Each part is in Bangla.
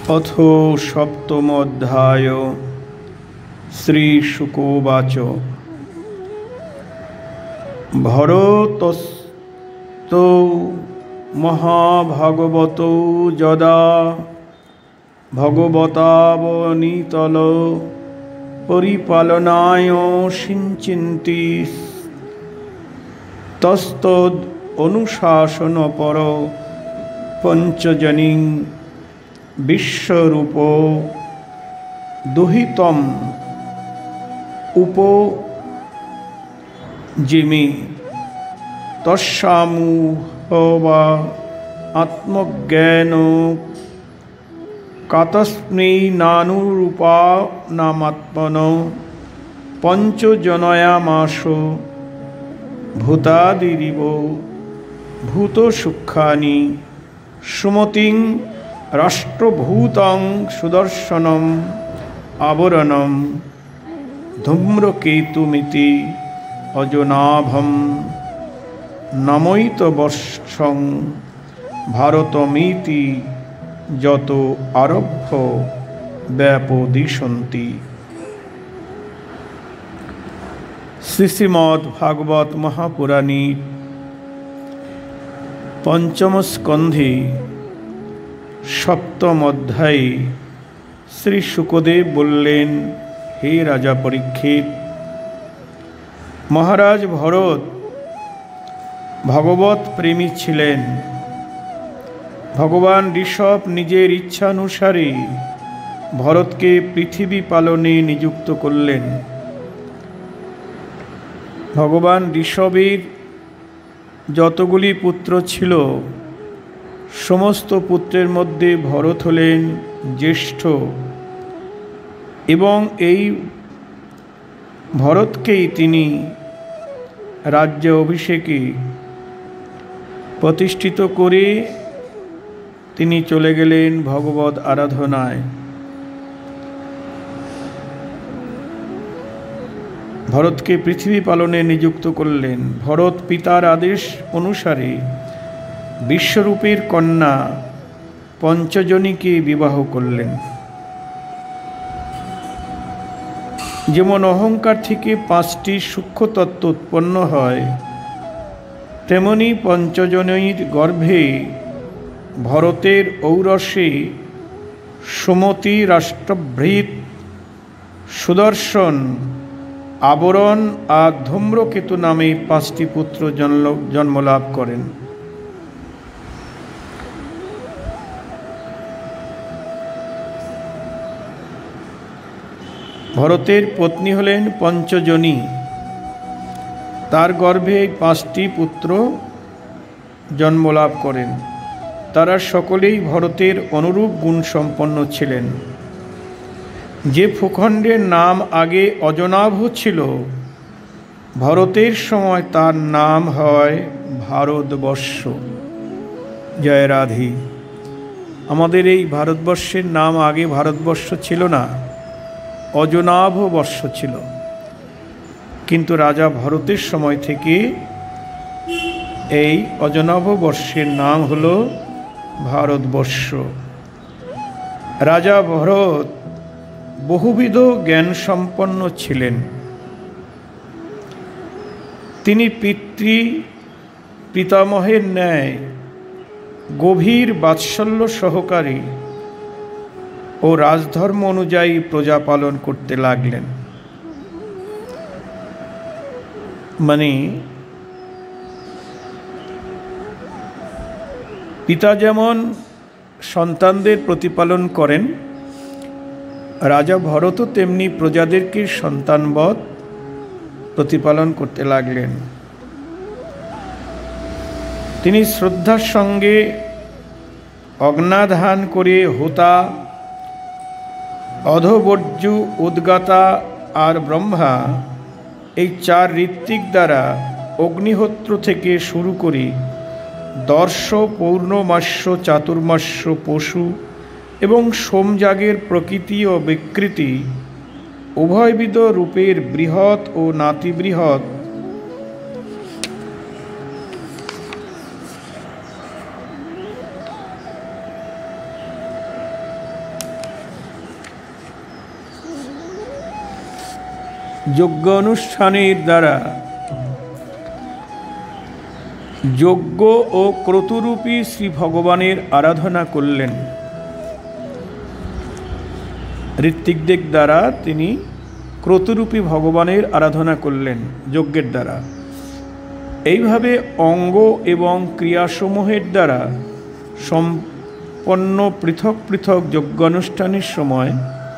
अथ सप्तमोऽध्याय। श्रीशुकोवाच भरतस्तौ महाभागवतौ यदा भगवतावनीतल परिपालनाय सिञ्चिन्ति तस्तद् अनुशासनपर पञ्चजनी विश्वरूपो दुहितम् उपजिमि तस्यामुहवा आत्मज्ञानो कातस्मै नानुरूपा नामात्मनो पञ्चजनयामासो भूतादिरिव भूतसुखानि सुमतिं राष्ट्रभूतं सुदर्शनम् आवरणं धूम्रकेतुमिति अजनाभं नमयितवर्षं भारतमिति यतो आरभ्य व्यापदिशन्ति। श्रीमद्भागवत महापुराणे पंचम स्कंधे सप्तम अध्याये श्री शुकदेव बोलें, हे राजा परीक्षित, महाराज भरत भगवत प्रेमी छिलेन। भगवान ऋषभ निजेर इच्छानुसारे भरत के पृथिवी पालने नियुक्त करलेन। भगवान ऋषभेर যতগুলি পুত্র ছিল সমস্ত পুত্রের মধ্যে ভরত হলেন জ্যেষ্ঠ এবং এই ভরতকেই তিনি রাজ্য অভিষেকে প্রতিষ্ঠিত করে তিনি চলে গেলেন ভগবত আরাধনায়। भरत के पृथ्वी पालने नियुक्त करलें। भरत पितार आदेश अनुसारे विश्वरूपेर कन्या पंचजनी के विवाह करलें। जेमन अहंकार थेके पाँचटी सूक्ष्म तत्व उत्पन्न हय, तेमनी पंचजनीर गर्भे भरतेर औरसे सुमति, राष्ट्रभृत, सुदर्शन, आवरण और धूम्रकेतु नामे पाँचटी पुत्र जन्म लाभ करें। भरतेर पत्नी हलेन पंचजनी। तार गर्भे पाँचटी पुत्र जन्म लाभ करें। तारा सकलेई भरतेर अनुरूप गुण सम्पन्न छिलेन। जे भूखंडेर नाम आगे अजनाभ छिलो, भरतेर समय तार नाम हय भारतवर्ष। जय राधे। आमादेर एई भारतवर्षेर नाम आगे भारतवर्ष छिलो ना, अजनाभ वर्ष छिलो। किन्तु राजा भरतेर समय थेके एई अजनाभ वर्षेर नाम हलो भारतवर्ष। राजा भरत बहुविध ज्ञान सम्पन्न छिलेन। तिनी पितामहेर न्याय गभीर बात्सल्य सहकारे और राजधर्म अनुयायी प्रजा पालन करते लागलेन। माने पिता जेमन सन्तानदेर प्रतिपालन करें, राजा भरत तेमनी प्रजादेरके सन्तानवत प्रतिपालन करते लागलेन। तिनी श्रद्धार संगे अग्नाधान करे होता, अधोबर्जु, उद्गाता और ब्रह्मा এই চার ঋত্বিক দ্বারা অগ্নিহোত্র থেকে শুরু করে দর্শ, পৌর্ণমাস্য, চাতুর্মাস্য, পশু এবং সোমযাগের প্রকৃতি ও বিকৃতি উভয়বিধ রূপের বৃহৎ ও নাতিবৃহৎ যজ্ঞ অনুষ্ঠানের দ্বারা যজ্ঞ ও ক্রতুরূপী শ্রী ভগবানের আরাধনা করলেন। ঋত্বিকদের দ্বারা তিনি ক্রতুরূপী ভগবানের আরাধনা করলেন যজ্ঞের দ্বারা। এইভাবে অঙ্গ এবং ক্রিয়াসমূহের দ্বারা সম্পন্ন পৃথক পৃথক যজ্ঞানুষ্ঠানের সময়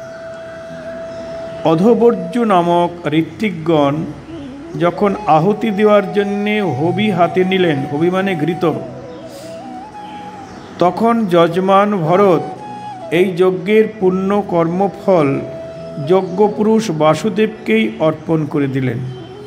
অধবর্য নামক ঋত্বিকগণ যখন আহুতি দেওয়ার জন্যে হবি হাতে নিলেন, হবি মানে ঘৃত, তখন যজমান ভরত এই যজ্ঞের পুণ্য কর্মফল যজ্ঞপুরুষ বাসুদেবকেই অর্পণ করে দিলেন।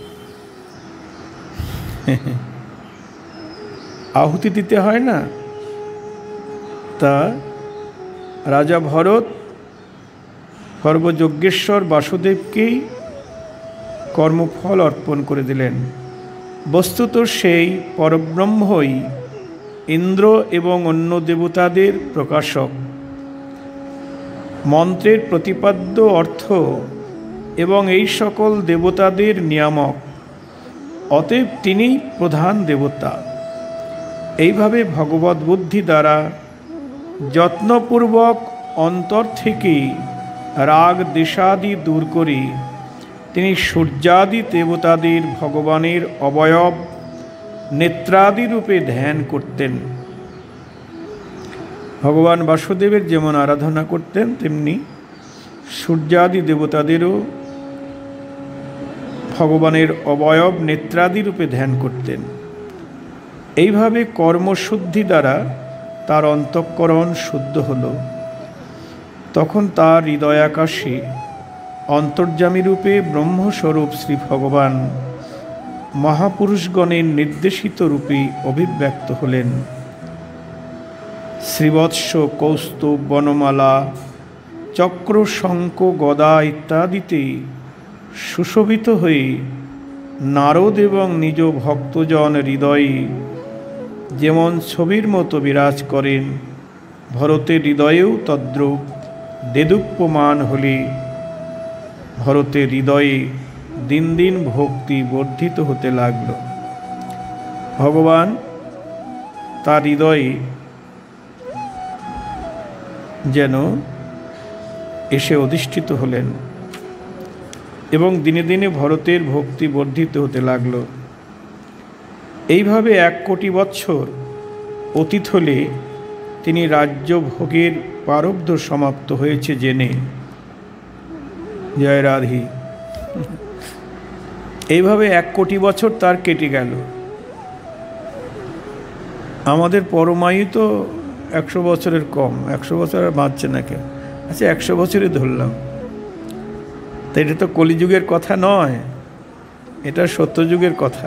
আহুতি দিতে হয় না, তা রাজা ভরত সর্বযজ্ঞেশ্বর বাসুদেবকেই কর্মফল অর্পণ করে দিলেন। বস্তুত সেই পরব্রহ্মই ইন্দ্র এবং অন্য দেবতাদের প্রকাশক, মন্ত্রের প্রতিপাদ্য অর্থ এবং এই সকল দেবতাদের নিয়ামক, অতএব তিনিই প্রধান দেবতা। এইভাবে ভগবৎ বুদ্ধি দ্বারা যত্নপূর্বক অন্তর থেকে রাগ দেশাদি দূর করে তিনি সূর্যাদি দেবতাদের ভগবানের অবয়ব নেত্রাদি রূপে ধ্যান করতেন। ভগবান বাসুদেবের যেমন আরাধনা করতেন, তেমনি সূর্যাদি দেবতাদেরও ভগবানের অবয়ব নেত্রাদি রূপে ধ্যান করতেন। এইভাবে কর্মশুদ্ধি দ্বারা তার অন্তঃকরণ শুদ্ধ হল। তখন তার হৃদয়াকাশে অন্তর্যামী রূপে ব্রহ্মস্বরূপ শ্রী ভগবান মহাপুরুষগণের নির্দেশিত রূপে অভিব্যক্ত হলেন। শ্রীবৎস, কৌস্তুভ, বনমালা, চক্র, শঙ্খ, গদা ইত্যাদিতে সুশোভিত হয়ে নারদ এবং নিজ ভক্তজন হৃদয়ে যেমন ছবির মতো বিরাজ করেন, ভরতের হৃদয়েও তদ্রূপ দেদীপ্যমান হলে ভরতের হৃদয়ে দিন দিন ভক্তি বর্ধিত হতে লাগল। ভগবান তার হৃদয়ে যেন এসে অধিষ্ঠিত হলেন এবং দিনে দিনে ভরতের ভক্তি বর্ধিত হতে লাগল। এইভাবে 1 কোটি বৎসর অতীত হলে তিনি রাজ্য ভোগের প্রারব্ধ সমাপ্ত হয়েছে জেনে, জয় রাধি, এইভাবে 1 কোটি বছর তার কেটে গেল। আমাদের পরমায়ু তো 100 বছরের কম, 100 বছর আর বাঁচছে না কেউ। আচ্ছা, 100 বছরই ধরলাম, তো এটা তো কলিযুগের কথা নয়, এটা সত্যযুগের কথা।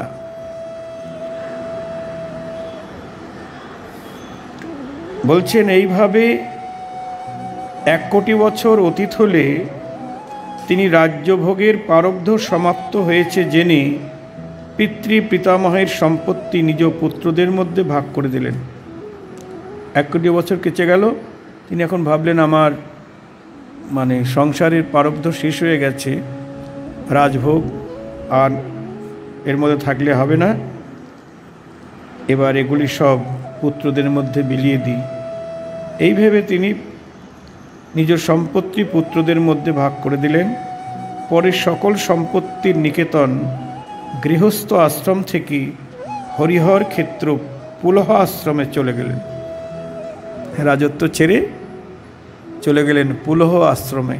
বলছেন এইভাবে 1 কোটি বছর অতীত হলে তিনি রাজ্যভোগের প্রারব্ধ সমাপ্ত হয়েছে জেনে পিতৃ পিতামহের সম্পত্তি নিজ পুত্রদের মধ্যে ভাগ করে দিলেন। 1 কোটি বছর কেটে গেল, তিনি এখন ভাবলেন আমার সংসারের প্রারব্ধ শেষ হয়ে গেছে, রাজভোগ আর এর মধ্যে থাকলে হবে না, এবার এগুলি সব পুত্রদের মধ্যে বিলিয়ে দিই। এই ভেবে তিনি নিজ সম্পত্তি পুত্রদের মধ্যে ভাগ করে দিলেন। পরে সকল সম্পত্তির নিকেতন গৃহস্থ আশ্রম থেকে হরিহর ক্ষেত্র পুলহ আশ্রমে চলে গেলেন। রাজত্ব ছেড়ে চলে গেলেন পুলহ আশ্রমে।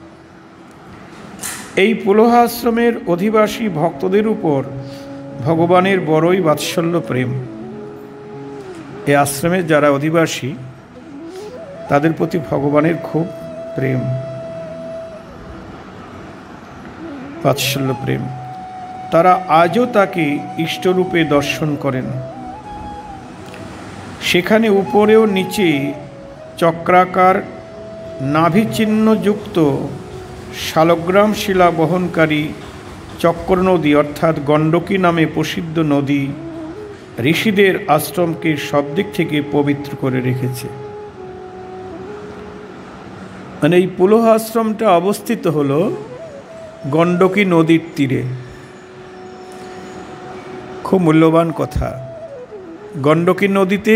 এই পুলহ আশ্রমের অধিবাসী ভক্তদের উপর ভগবানের বড়ই বাৎসল্য প্রেম। এই আশ্রমের যারা অধিবাসী তাদের প্রতি ভগবানের খুব প্রেম, বাৎসল্য প্রেম। তারা আজও তাকে ইষ্টরূপে দর্শন করেন। সেখানে উপরে ও নিচে চক্রাকার নাভিচিহ্নযুক্ত শালগ্রাম শিলা বহনকারী চক্র নদী অর্থাৎ গণ্ডকী নামে প্রসিদ্ধ নদী ঋষিদের আশ্রমকে সব দিক থেকে পবিত্র করে রেখেছে। এই পুলহ আশ্রমটা অবস্থিত হলো গণ্ডকী নদীর তীরে। খুব মূল্যবান কথা। গণ্ডকী নদীতে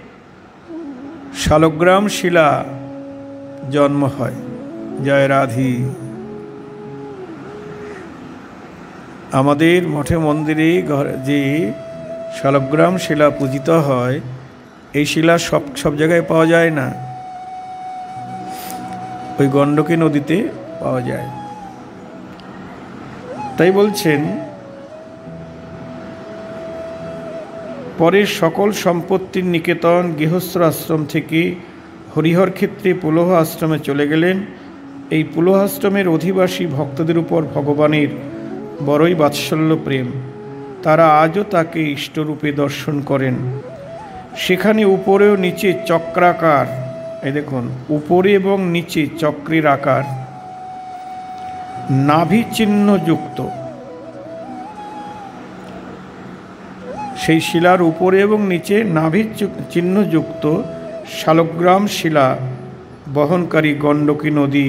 শালগ্রাম শিলা জন্ম হয়। জয় রাধি। আমাদের মঠে মন্দিরে যে শালগ্রাম শিলা পূজিত হয়, এই শিলা সব জায়গায় পাওয়া যায় না, ওই গণ্ডকী নদীতে পাওয়া যায়। তাই বলছেন, পরে সকল সম্পত্তির নিকেতন গৃহস্থ আশ্রম থেকে হরিহর ক্ষেত্রে পুলহ আশ্রমে চলে গেলেন। এই পুলহ আশ্রমের অধিবাসী ভক্তদের উপর ভগবানের বড়ই বাৎসল্য প্রেম। তারা আজও তাকে ইষ্টরূপে দর্শন করেন। সেখানে উপরে ও নিচে চক্রাকার, এই দেখুন, উপরে এবং নিচে চক্রের আকার, নাভি চিহ্নযুক্ত, সেই শিলার উপরে এবং নিচে নাভি চিহ্নযুক্ত শালগ্রাম শিলা বহনকারী গণ্ডকী নদী,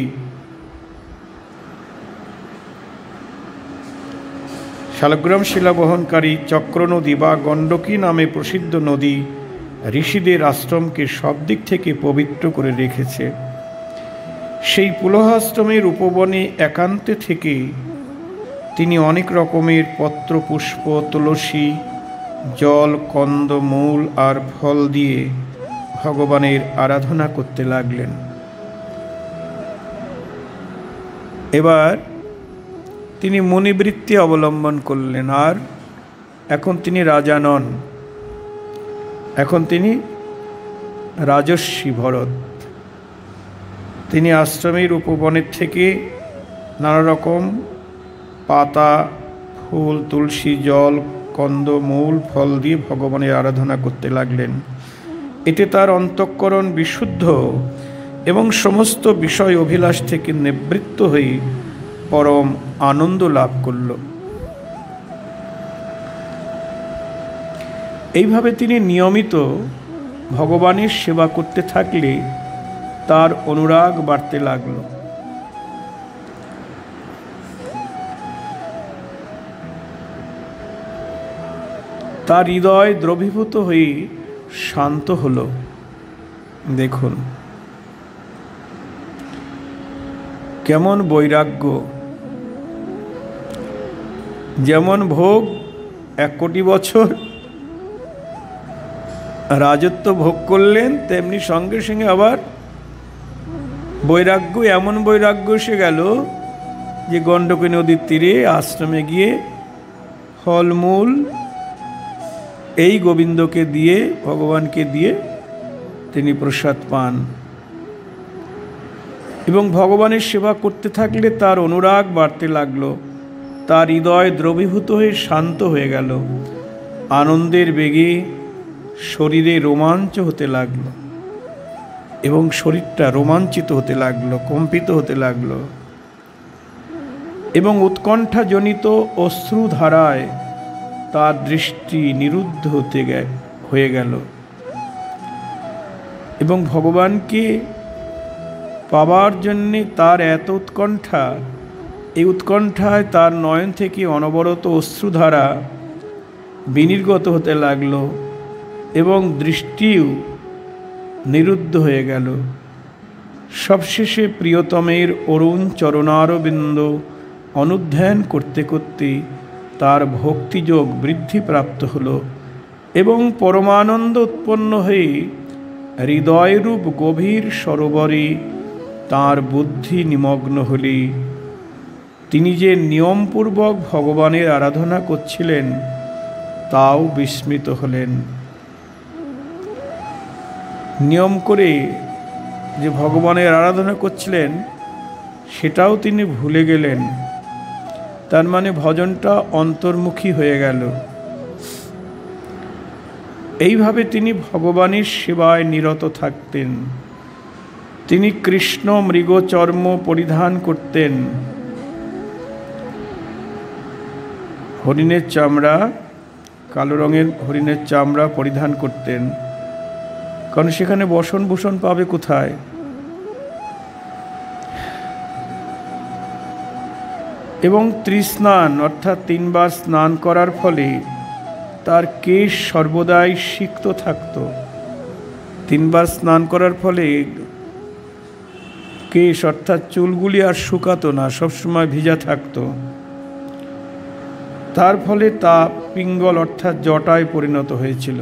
শালগ্রাম শিলা বহনকারী চক্র নদী বা গণ্ডকী নামে প্রসিদ্ধ নদী ঋষিদের আশ্রমকে সব দিক থেকে পবিত্র করে রেখেছে। সেই পুলহাশ্রমের উপবনে একান্তে থেকে তিনি অনেক রকমের পত্র, পুষ্প, তুলসী, জল, কন্দ, মূল আর ফল দিয়ে ভগবানের আরাধনা করতে লাগলেন। এবার তিনি মুনিবৃত্তি অবলম্বন করলেন, আর এখন তিনি রাজা নন, এখন তিনি রাজর্ষি ভরত। তিনি আশ্রমের উপবনের থেকে নানা রকম পাতা, ফুল, তুলসী, জল, কন্দ, মূল, ফল দিয়ে ভগবানের আরাধনা করতে লাগলেন। এতে তার অন্তঃকরণ বিশুদ্ধ এবং সমস্ত বিষয় অভিলাষ থেকে নিবৃত্ত হয়ে পরম আনন্দ লাভ করল। এইভাবে তিনি নিয়মিত ভগবানের সেবা করতে থাকলে তার অনুরাগ বাড়তে লাগলো। তার হৃদয় দ্রবীভূত হয়ে শান্ত হল। দেখুন কেমন বৈরাগ্য। যেমন ভোগ 1 কোটি বছর রাজত্ব ভোগ করলেন, তেমনি সঙ্গে সঙ্গে আবার বৈরাগ্য, এমন বৈরাগ্য এসে গেল যে গণ্ডকী নদীর তীরে আশ্রমে গিয়ে ফলমূল এই গোবিন্দকে দিয়ে, ভগবানকে দিয়ে তিনি প্রসাদ পান। এবং ভগবানের সেবা করতে থাকলে তার অনুরাগ বাড়তে লাগলো। তার হৃদয় দ্রবীভূত হয়ে শান্ত হয়ে গেল। আনন্দের বেগে শরীরে রোমাঞ্চ হতে লাগলো এবং শরীরটা রোমাঞ্চিত হতে লাগলো, কম্পিত হতে লাগলো এবং উৎকণ্ঠাজনিত অশ্রুধারায় তার দৃষ্টি নিরুদ্ধ হয়ে গেল। এবং ভগবানকে পাবার জন্যে তার এত উৎকণ্ঠা, এই উৎকণ্ঠায় তার নয়ন থেকে অনবরত অশ্রুধারা বিনির্গত হতে লাগলো এবং দৃষ্টিও নিরুদ্ধ হয়ে গেল। সবশেষে প্রিয়তমের অরুণ চরণারবিন্দ অনুধ্যান করতে করতে তার ভক্তিযোগ বৃদ্ধিপ্রাপ্ত হল এবং পরমানন্দ উৎপন্ন হয়ে হৃদয়রূপ গভীর সরোবরে তাঁর বুদ্ধি নিমগ্ন হলে তিনি যে নিয়মপূর্বক ভগবানের আরাধনা করছিলেন তাও বিস্মৃত হলেন। নিয়ম করে যে ভগবানের আরাধনা করছিলেন সেটাও তিনি ভুলে গেলেন। তার মানে ভজনটা অন্তর্মুখী হয়ে গেল। এইভাবে তিনি ভগবানের সেবায় নিরত থাকতেন। তিনি কৃষ্ণ মৃগচর্ম পরিধান করতেন, হরিণের চামড়া, কালো রঙের হরিণের চামড়া পরিধান করতেন, কারণ সেখানে বসন ভূষণ পাবে কোথায়। এবং ত্রিস্নান অর্থাৎ 3 বার স্নান করার ফলে তার কেশ সর্বদাই সিক্ত থাকত। 3 বার স্নান করার ফলে কেশ অর্থাৎ চুলগুলি আর শুকাতো না, সবসময় ভিজা থাকতো। তার ফলে তা পিঙ্গল অর্থাৎ জটায় পরিণত হয়েছিল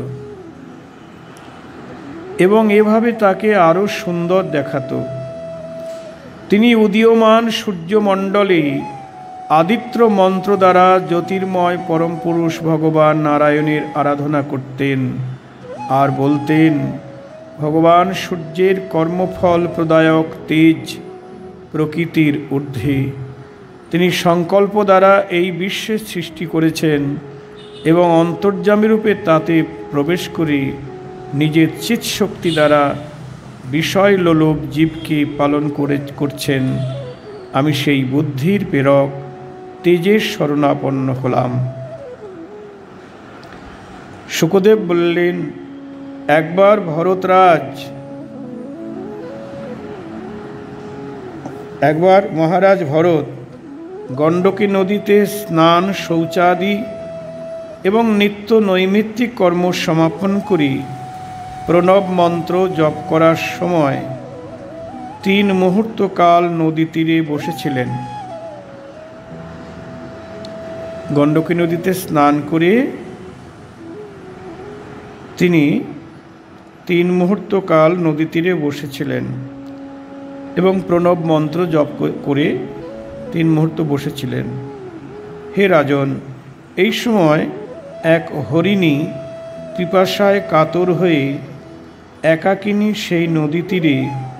এবং এভাবে তাকে আরও সুন্দর দেখাতো। তিনি উদীয়মান সূর্যমণ্ডলে আদিত্য মন্ত্র দ্বারা জ্যোতির্ময় পরম পুরুষ ভগবান নারায়ণের আরাধনা করতেন আর বলতেন, ভগবান সূর্যের কর্মফল প্রদায়ক তেজ প্রকৃতির ঊর্ধ্বে। তিনি সংকল্প দ্বারা এই বিশ্বের সৃষ্টি করেছেন এবং অন্তর্যামী রূপে তাতে প্রবেশ করে নিজের চিৎশক্তি দ্বারা বিষয় লোলুপ জীবকে পালন করছেন। আমি সেই বুদ্ধির প্রেরক তেজের শরণাপন্ন হলাম। শুকদেব বললেন, একবার মহারাজ ভরত গণ্ডকী নদীতে স্নান, শৌচাদি এবং নিত্য নৈমিত্তিক কর্ম সমাপন করি প্রণব মন্ত্র জপ করার সময় 3 মুহূর্ত কাল নদী তীরে বসেছিলেন। গণ্ডকী নদীতে স্নান করে তিনি 3 মুহূর্ত কাল নদী তীরে বসেছিলেন এবং প্রণব মন্ত্র জপ করে 3 মুহূর্ত বসেছিলেন। হে রাজন, এই সময় এক হরিণী পিপাসায় কাতর হয়ে একাকিনী সেই নদী তীরে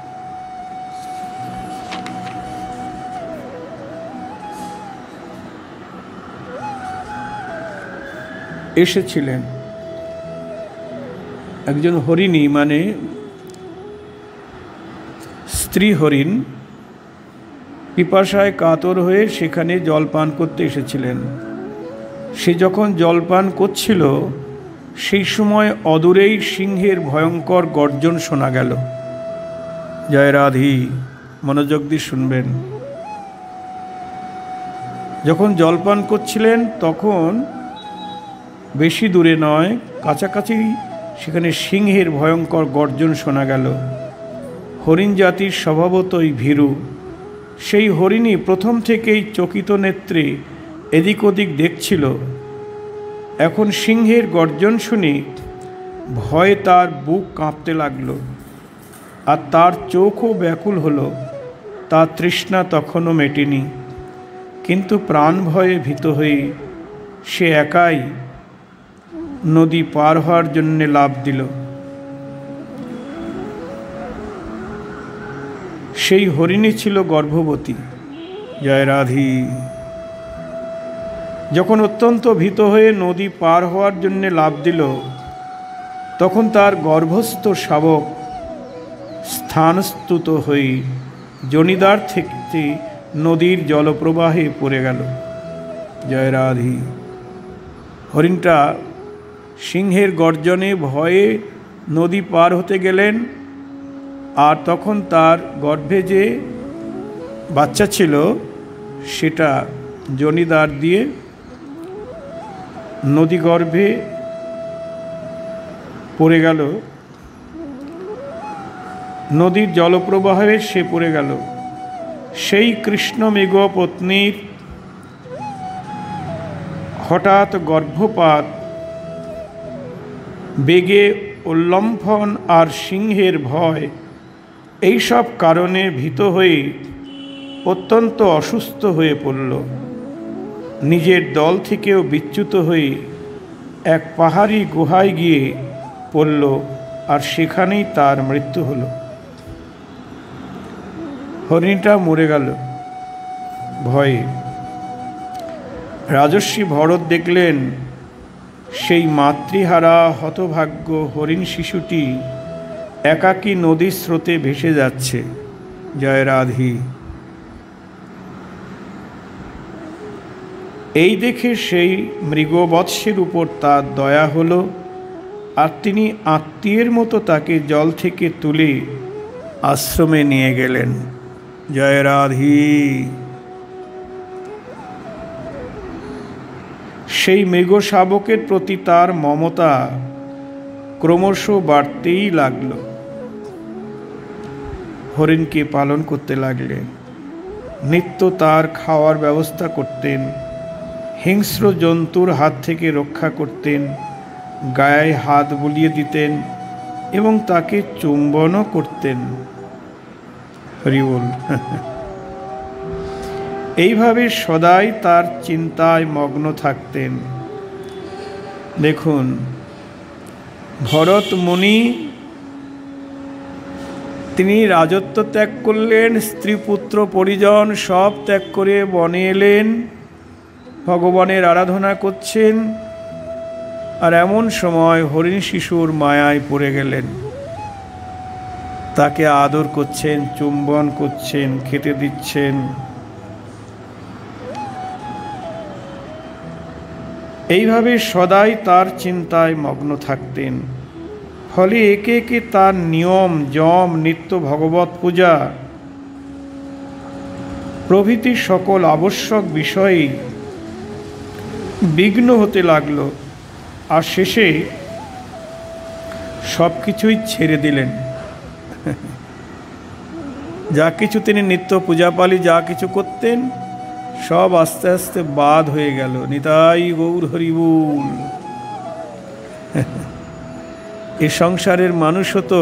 এসেছিলেন। একজন হরিণী মানে স্ত্রী হরিণ পিপাসায় কাতর হয়ে সেখানে জলপান করতে এসেছিলেন। সে যখন জলপান করছিল সেই সময় অদূরেই সিংহের ভয়ঙ্কর গর্জন শোনা গেল। জয় রাধি, মনোযোগ দিয়ে শুনবেন। যখন জলপান করছিলেন তখন বেশি দূরে নয়, কাছাকাছি সেখানে সিংহের ভয়ঙ্কর গর্জন শোনা গেল। হরিণ জাতির স্বভাবতই ভীরু। সেই হরিণী প্রথম থেকেই চকিত নেত্রে এদিক ওদিক দেখছিল। এখন সিংহের গর্জন শুনে ভয়ে তার বুক কাঁপতে লাগল আর তার চোখও ব্যাকুল হলো। তার তৃষ্ণা তখনও মেটেনি, কিন্তু প্রাণ ভয়ে ভীত হয়ে সে একাই নদী পার হওয়ার জন্য লাফ দিল। সেই হরিণী ছিল গর্ভবতী। জয় রাধি। যখন অত্যন্ত ভীত হয়ে নদী পার হওয়ার জন্য লাফ দিল, তখন তার গর্ভস্থ শাবক স্থানচ্যুত হয়ে জনিদার থেকে নদীর জলপ্রবাহে পড়ে গেল। জয় রাধি। হরিণটা সিংহের গর্জনে ভয়ে নদী পার হতে গেলেন, আর তখন তার গর্ভে যে বাচ্চা ছিল সেটা জনিদার দিয়ে নদী গর্ভে পড়ে গেল। নদীর জলপ্রবাহে সে পড়ে গেল। সেই কৃষ্ণমৃগ পত্নীর হঠাৎ গর্ভপাত, বেগে উল্লম্ফন আর সিংহের ভয়, এইসব কারণে ভীত হয়ে অত্যন্ত অসুস্থ হয়ে পড়ল। নিজের দল থেকেও বিচ্যুত হয়ে এক পাহাড়ি গুহায় গিয়ে পড়ল আর সেখানেই তার মৃত্যু হলো। হরিণটা মরে গেল ভয়ে। রাজর্ষি ভরত দেখলেন সেই মাতৃহারা হতভাগ্য হরিণ শিশুটি একাকী নদীর স্রোতে ভেসে যাচ্ছে। জয় রাধি। এই দেখে সেই মৃগবৎসের উপর তার দয়া হলো আর তিনি আত্মীয়ের মতো তাকে জল থেকে তুলে আশ্রমে নিয়ে গেলেন। জয় রাধি। সেই মৃগ শাবকের প্রতি তার মমতা ক্রমশ বাড়তেই লাগল। হরিণকে পালন করতে লাগলেন, নিত্য তার খাওয়ার ব্যবস্থা করতেন, হিংস্র জন্তুর হাত থেকে রক্ষা করতেন, গায়ে হাত বুলিয়ে দিতেন এবং তাকে চুম্বনও করতেন। হরি বল। এইভাবে সদাই তার চিন্তায় মগ্ন থাকতেন। দেখুন, ভরত মুনি তিনি রাজত্ব ত্যাগ করলেন, স্ত্রী পুত্র পরিজন সব ত্যাগ করে বনে এলেন, ভগবানের আরাধনা করছেন, আর এমন সময় হরিণ শিশুর মায়ায় পড়ে গেলেন। তাকে আদর করছেন, চুম্বন করছেন, খেতে দিচ্ছেন। এইভাবে সদাই তার চিন্তায় মগ্ন থাকতেন। ফলে একে একে তার নিয়ম যম, নিত্য ভগবত পূজা প্রভৃতি সকল আবশ্যক বিষয়ে বিঘ্ন হতে লাগল। আর শেষে সব কিছুই ছেড়ে দিলেন। যা কিছু তিনি নিত্য পূজাপালি যা কিছু করতেন সব আস্তে আস্তে বাদ হয়ে গেল। নিতাই গৌর হরিবুল। এ সংসারের মানুষও তো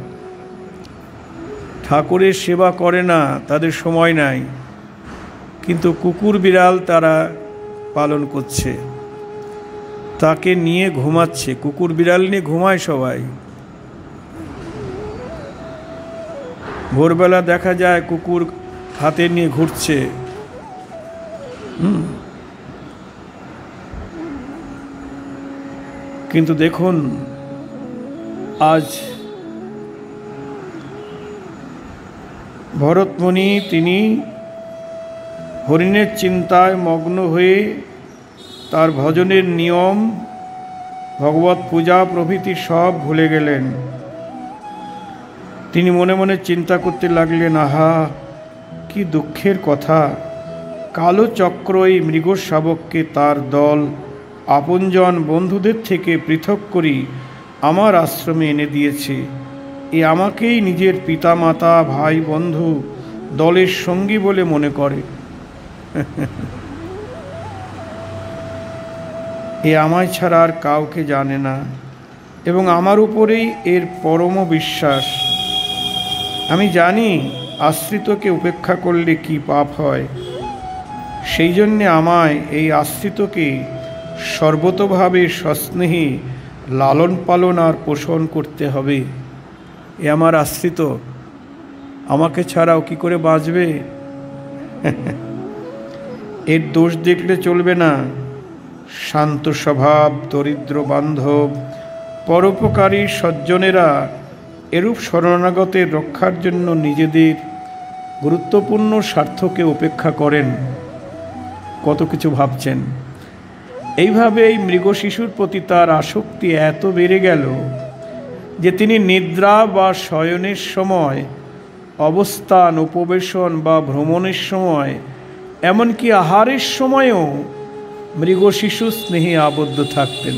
ঠাকুরের সেবা করে না, তাদের সময় নাই, কিন্তু কুকুর বিড়াল তারা পালন করছে, তাকে নিয়ে ঘুমাচ্ছে। কুকুর বিড়াল নিয়ে ঘুমায় সবাই। ভোরবেলা দেখা যায় কুকুর হাতে নিয়ে ঘুরছে। কিন্তু দেখুন, আজ ভরতমুনি তিনি হরিণের চিন্তায় মগ্ন হয়ে তার ভজনের নিয়ম, ভগবত পূজা প্রভৃতি সব ভুলে গেলেন। তিনি মনে মনে চিন্তা করতে লাগলেন, আহা কি দুঃখের কথা! কালো চক্র এই মৃগ শাবককে তার দল আপনজন বন্ধুদের থেকে পৃথক করি আমার আশ্রমে এনে দিয়েছে। এ আমাকেই নিজের পিতামাতা ভাই বন্ধু দলের সঙ্গী বলে মনে করে। এ আমায় ছাড়া আর কাউকে জানে না এবং আমার উপরেই এর পরম বিশ্বাস। আমি জানি আশ্রিতকে উপেক্ষা করলে কি পাপ হয়, সেই জন্যে আমায় এই আশ্রিতকে সর্বতোভাবে সস্নেহে লালন পালন আর পোষণ করতে হবে। এ আমার আশ্রিত, আমাকে ছাড়াও কি করে বাঁচবে? এর দোষ দেখলে চলবে না। শান্ত স্বভাব, দরিদ্র বান্ধব, পরোপকারী সজ্জনেরা এরূপ শরণাগতের রক্ষার জন্য নিজেদের গুরুত্বপূর্ণ স্বার্থকে উপেক্ষা করেন। কত কিছু ভাবছেন। এইভাবে এই মৃগ শিশুর প্রতি তার আসক্তি এত বেড়ে গেল যে তিনি নিদ্রা বা শয়নের সময়, অবস্থান, উপবেশন বা ভ্রমণের সময়, এমনকি আহারের সময়ও মৃগ শিশু স্নেহে আবদ্ধ থাকতেন।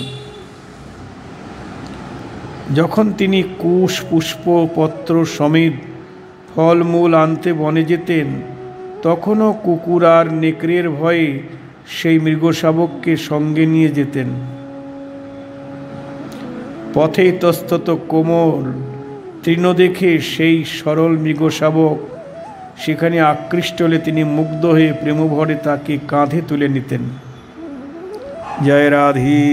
যখন তিনি কুশ, পুষ্প, পত্র সমেত ফলমূল আনতে বনে যেতেন, তখনও কুকুর আর নেকড়ের ভয়ে সেই মৃগ শাবককে সঙ্গে নিয়ে যেতেন। পথে ইতস্তত কোমল তৃণ দেখে সেই সরল মৃগ শাবক সেখানে আকৃষ্ট হলে তিনি মুগ্ধ হয়ে প্রেমভরে তাকে কাঁধে তুলে নিতেন। জয় রাধি।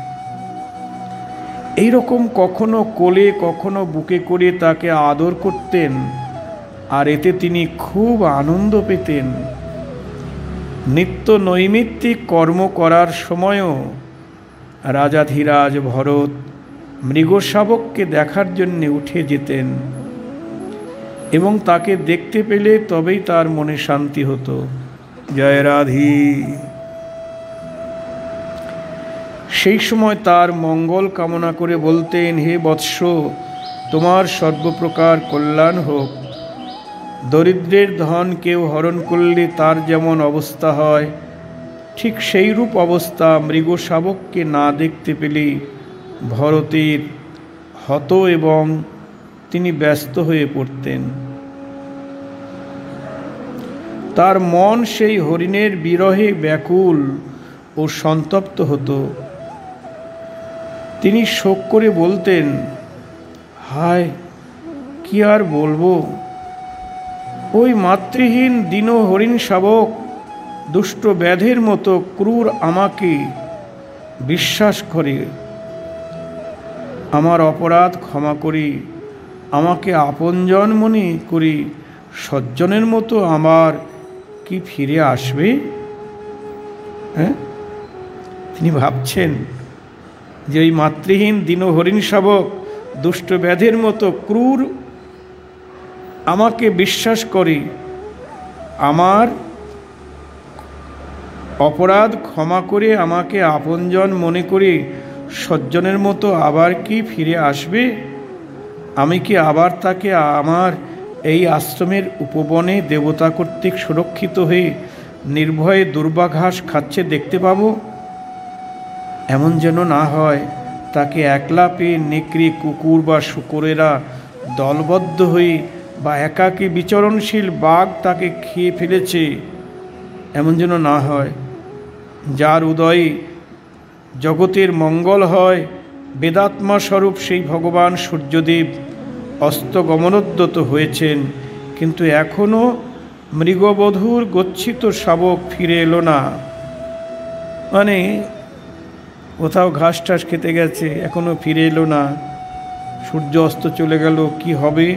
এইরকম কখনো কোলে কখনো বুকে করে তাকে আদর করতেন, আর এতে তিনি খুব আনন্দ পেতেন। নিত্য নৈমিত্তিক কর্ম করার সময়ও রাজাধিরাজ ভরত মৃগ শাবককে দেখার জন্য উঠে যেতেন এবং তাকে দেখতে পেলে তবেই তার মনে শান্তি হতো। জয় রাধি। সেই সময় তার মঙ্গল কামনা করে বলতেন, হে বৎস, তোমার সর্বপ্রকার কল্যাণ হোক। দরিদ্রের ধন কেউ হরণ করলে তার যেমন অবস্থা হয়, ঠিক সেইরূপ অবস্থা মৃগ শাবককে না দেখতে পেলে ভরতের হত এবং তিনি ব্যস্ত হয়ে পড়তেন। তার মন সেই হরিণের বিরহে ব্যাকুল ও সন্তপ্ত হতো। তিনি শোক করে বলতেন, হায়, কি আর বলবো, ওই মাতৃহীন দীন হরিণ শাবক দুষ্ট ব্যাধের মতো ক্রূর আমাকে বিশ্বাস করে। আমার অপরাধ ক্ষমা করি, আমাকে আপনজন মনে করি সজ্জনের মতো আমার কি ফিরে আসবে? হ্যাঁ, তিনি ভাবছেন যে ওই মাতৃহীন দীন হরিণ শাবক দুষ্ট ব্যাধের মতো ক্রূর আমাকে বিশ্বাস করে, আমার অপরাধ ক্ষমা করে আমাকে আপনজন মনে করে সজ্জনের মতো আবার কি ফিরে আসবে? আমি কি আবার তাকে আমার এই আশ্রমের উপবনে দেবতা কর্তৃক সুরক্ষিত হয়ে নির্ভয়ে দুর্বাঘাস খাচ্ছে দেখতে পাব? এমন যেন না হয় তাকে একলা পেয়ে নেকড়ে, কুকুর বা শূকরেরা দলবদ্ধ হয়ে বা একাকী বিচরণশীল বাঘ তাকে খেয়ে ফেলেছে। এমন যেন না হয়। যার উদয়ে জগতের মঙ্গল হয়, বেদাত্মা স্বরূপ সেই ভগবান সূর্যদেব অস্তগমনোদ্যত হয়েছেন, কিন্তু এখনও মৃগবধূর গচ্ছিত শাবক ফিরে এলো না। মানে কোথাও ঘাস টাস খেতে গেছে, এখনও ফিরে এলো না। সূর্য অস্ত চলে গেল, কি হবে?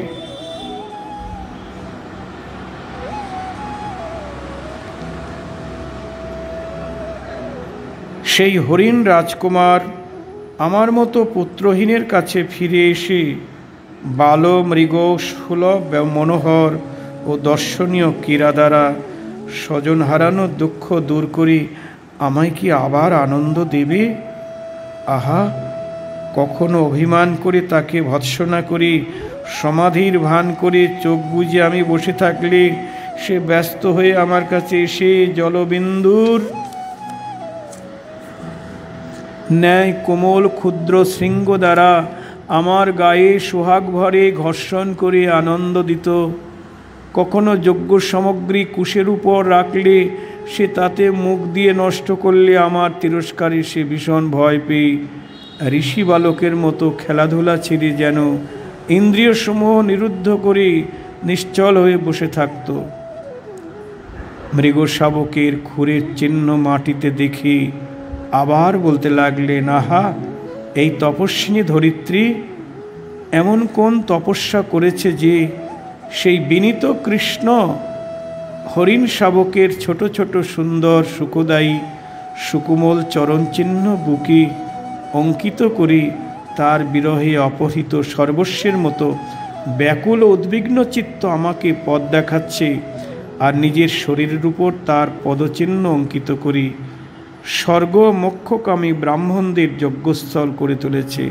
সেই হরিণ রাজকুমার আমার মতো পুত্রহীনের কাছে ফিরে এসে বাল মৃগ সুলভ মনোহর ও দর্শনীয় ক্রীড়া দ্বারা স্বজন হারানোর দুঃখ দূর করে আমায় কি আবার আনন্দ দেবে? আহা, কখনো অভিমান করে তাকে ভৎসনা করি, সমাধির ভান করে চোখ বুজে আমি বসে থাকলে সে ব্যস্ত হয়ে আমার কাছে এসে জলবিন্দুর ন্যায় কোমল ক্ষুদ্র শৃঙ্গ দ্বারা আমার গায়ে সোহাগ ভরে ঘর্ষণ করে আনন্দ দিত। কখনো যজ্ঞ সামগ্রী কুশের উপর রাখলে সে তাতে মুখ দিয়ে নষ্ট করলে আমার তিরস্কারে সে ভীষণ ভয় পেয়ে ঋষি বালকের মতো খেলাধুলা ছেড়ে যেন ইন্দ্রিয় সমূহ নিরুদ্ধ করে নিশ্চল হয়ে বসে থাকত। মৃগ শাবকের খুরের চিহ্ন মাটিতে দেখে আবার বলতে লাগলেন, আহা, এই তপস্বিনী ধরিত্রী এমন কোন তপস্যা করেছে যে সেই বিনীত কৃষ্ণ হরিণ শাবকের ছোট ছোট সুন্দর সুখদায়ী সুকুমল চরণচিহ্ন বুকে অঙ্কিত করে তার বিরহে অপহৃত সর্বস্বের মতো ব্যাকুল উদ্বিগ্ন চিত্ত আমাকে পথ দেখাচ্ছে, আর নিজের শরীরের উপর তার পদচিহ্ন অঙ্কিত করি স্বর্গ মোক্ষকামী ব্রাহ্মণদের যজ্ঞস্থল করে তুলেছে।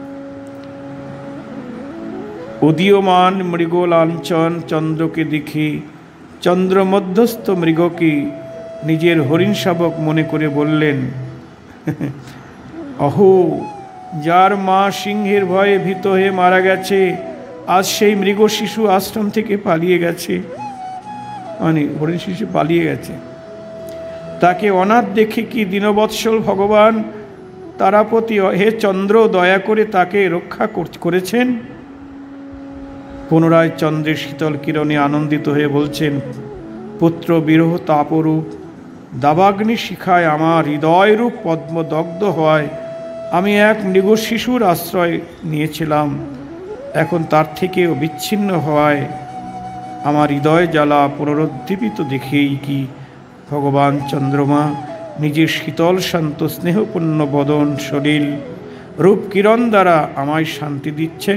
উদীয়মান মৃগ লাঞ্ছন চন্দ্রকে দেখে চন্দ্র মধ্যস্থ মৃগকে নিজের হরিণ শাবক মনে করে বললেন, অহো, যার মা সিংহের ভয়ে ভীত হয়ে মারা গেছে, আজ সেই মৃগ শিশু আশ্রম থেকে পালিয়ে গেছে। মানে হরিণ শিশু পালিয়ে গেছে। তাকে অনাথ দেখে কি দীনবৎসল ভগবান তারাপতি হে চন্দ্র দয়া করে তাকে রক্ষা করেছেন। পুনরায় চন্দ্রের শীতল কিরণে আনন্দিত হয়ে বলছেন, পুত্র বিরহ তাপরূপ দাবাগ্নি শিখায় আমার হৃদয়রূপ পদ্মদগ্ধ হওয়ায় আমি এক মৃগ শিশুর আশ্রয় নিয়েছিলাম, এখন তার থেকেও বিচ্ছিন্ন হওয়ায় আমার হৃদয় জ্বালা পুনরুদ্দীপিত দেখেই কি ভগবান চন্দ্রমা নিজের শীতল শান্ত স্নেহপূর্ণ বদন শরীর রূপ কিরণ দ্বারা আমায় শান্তি দিচ্ছেন।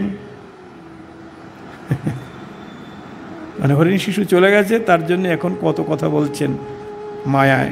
মানে হরিণ শিশু চলে গেছে, তার জন্য এখন কত কথা বলছেন মায়ায়।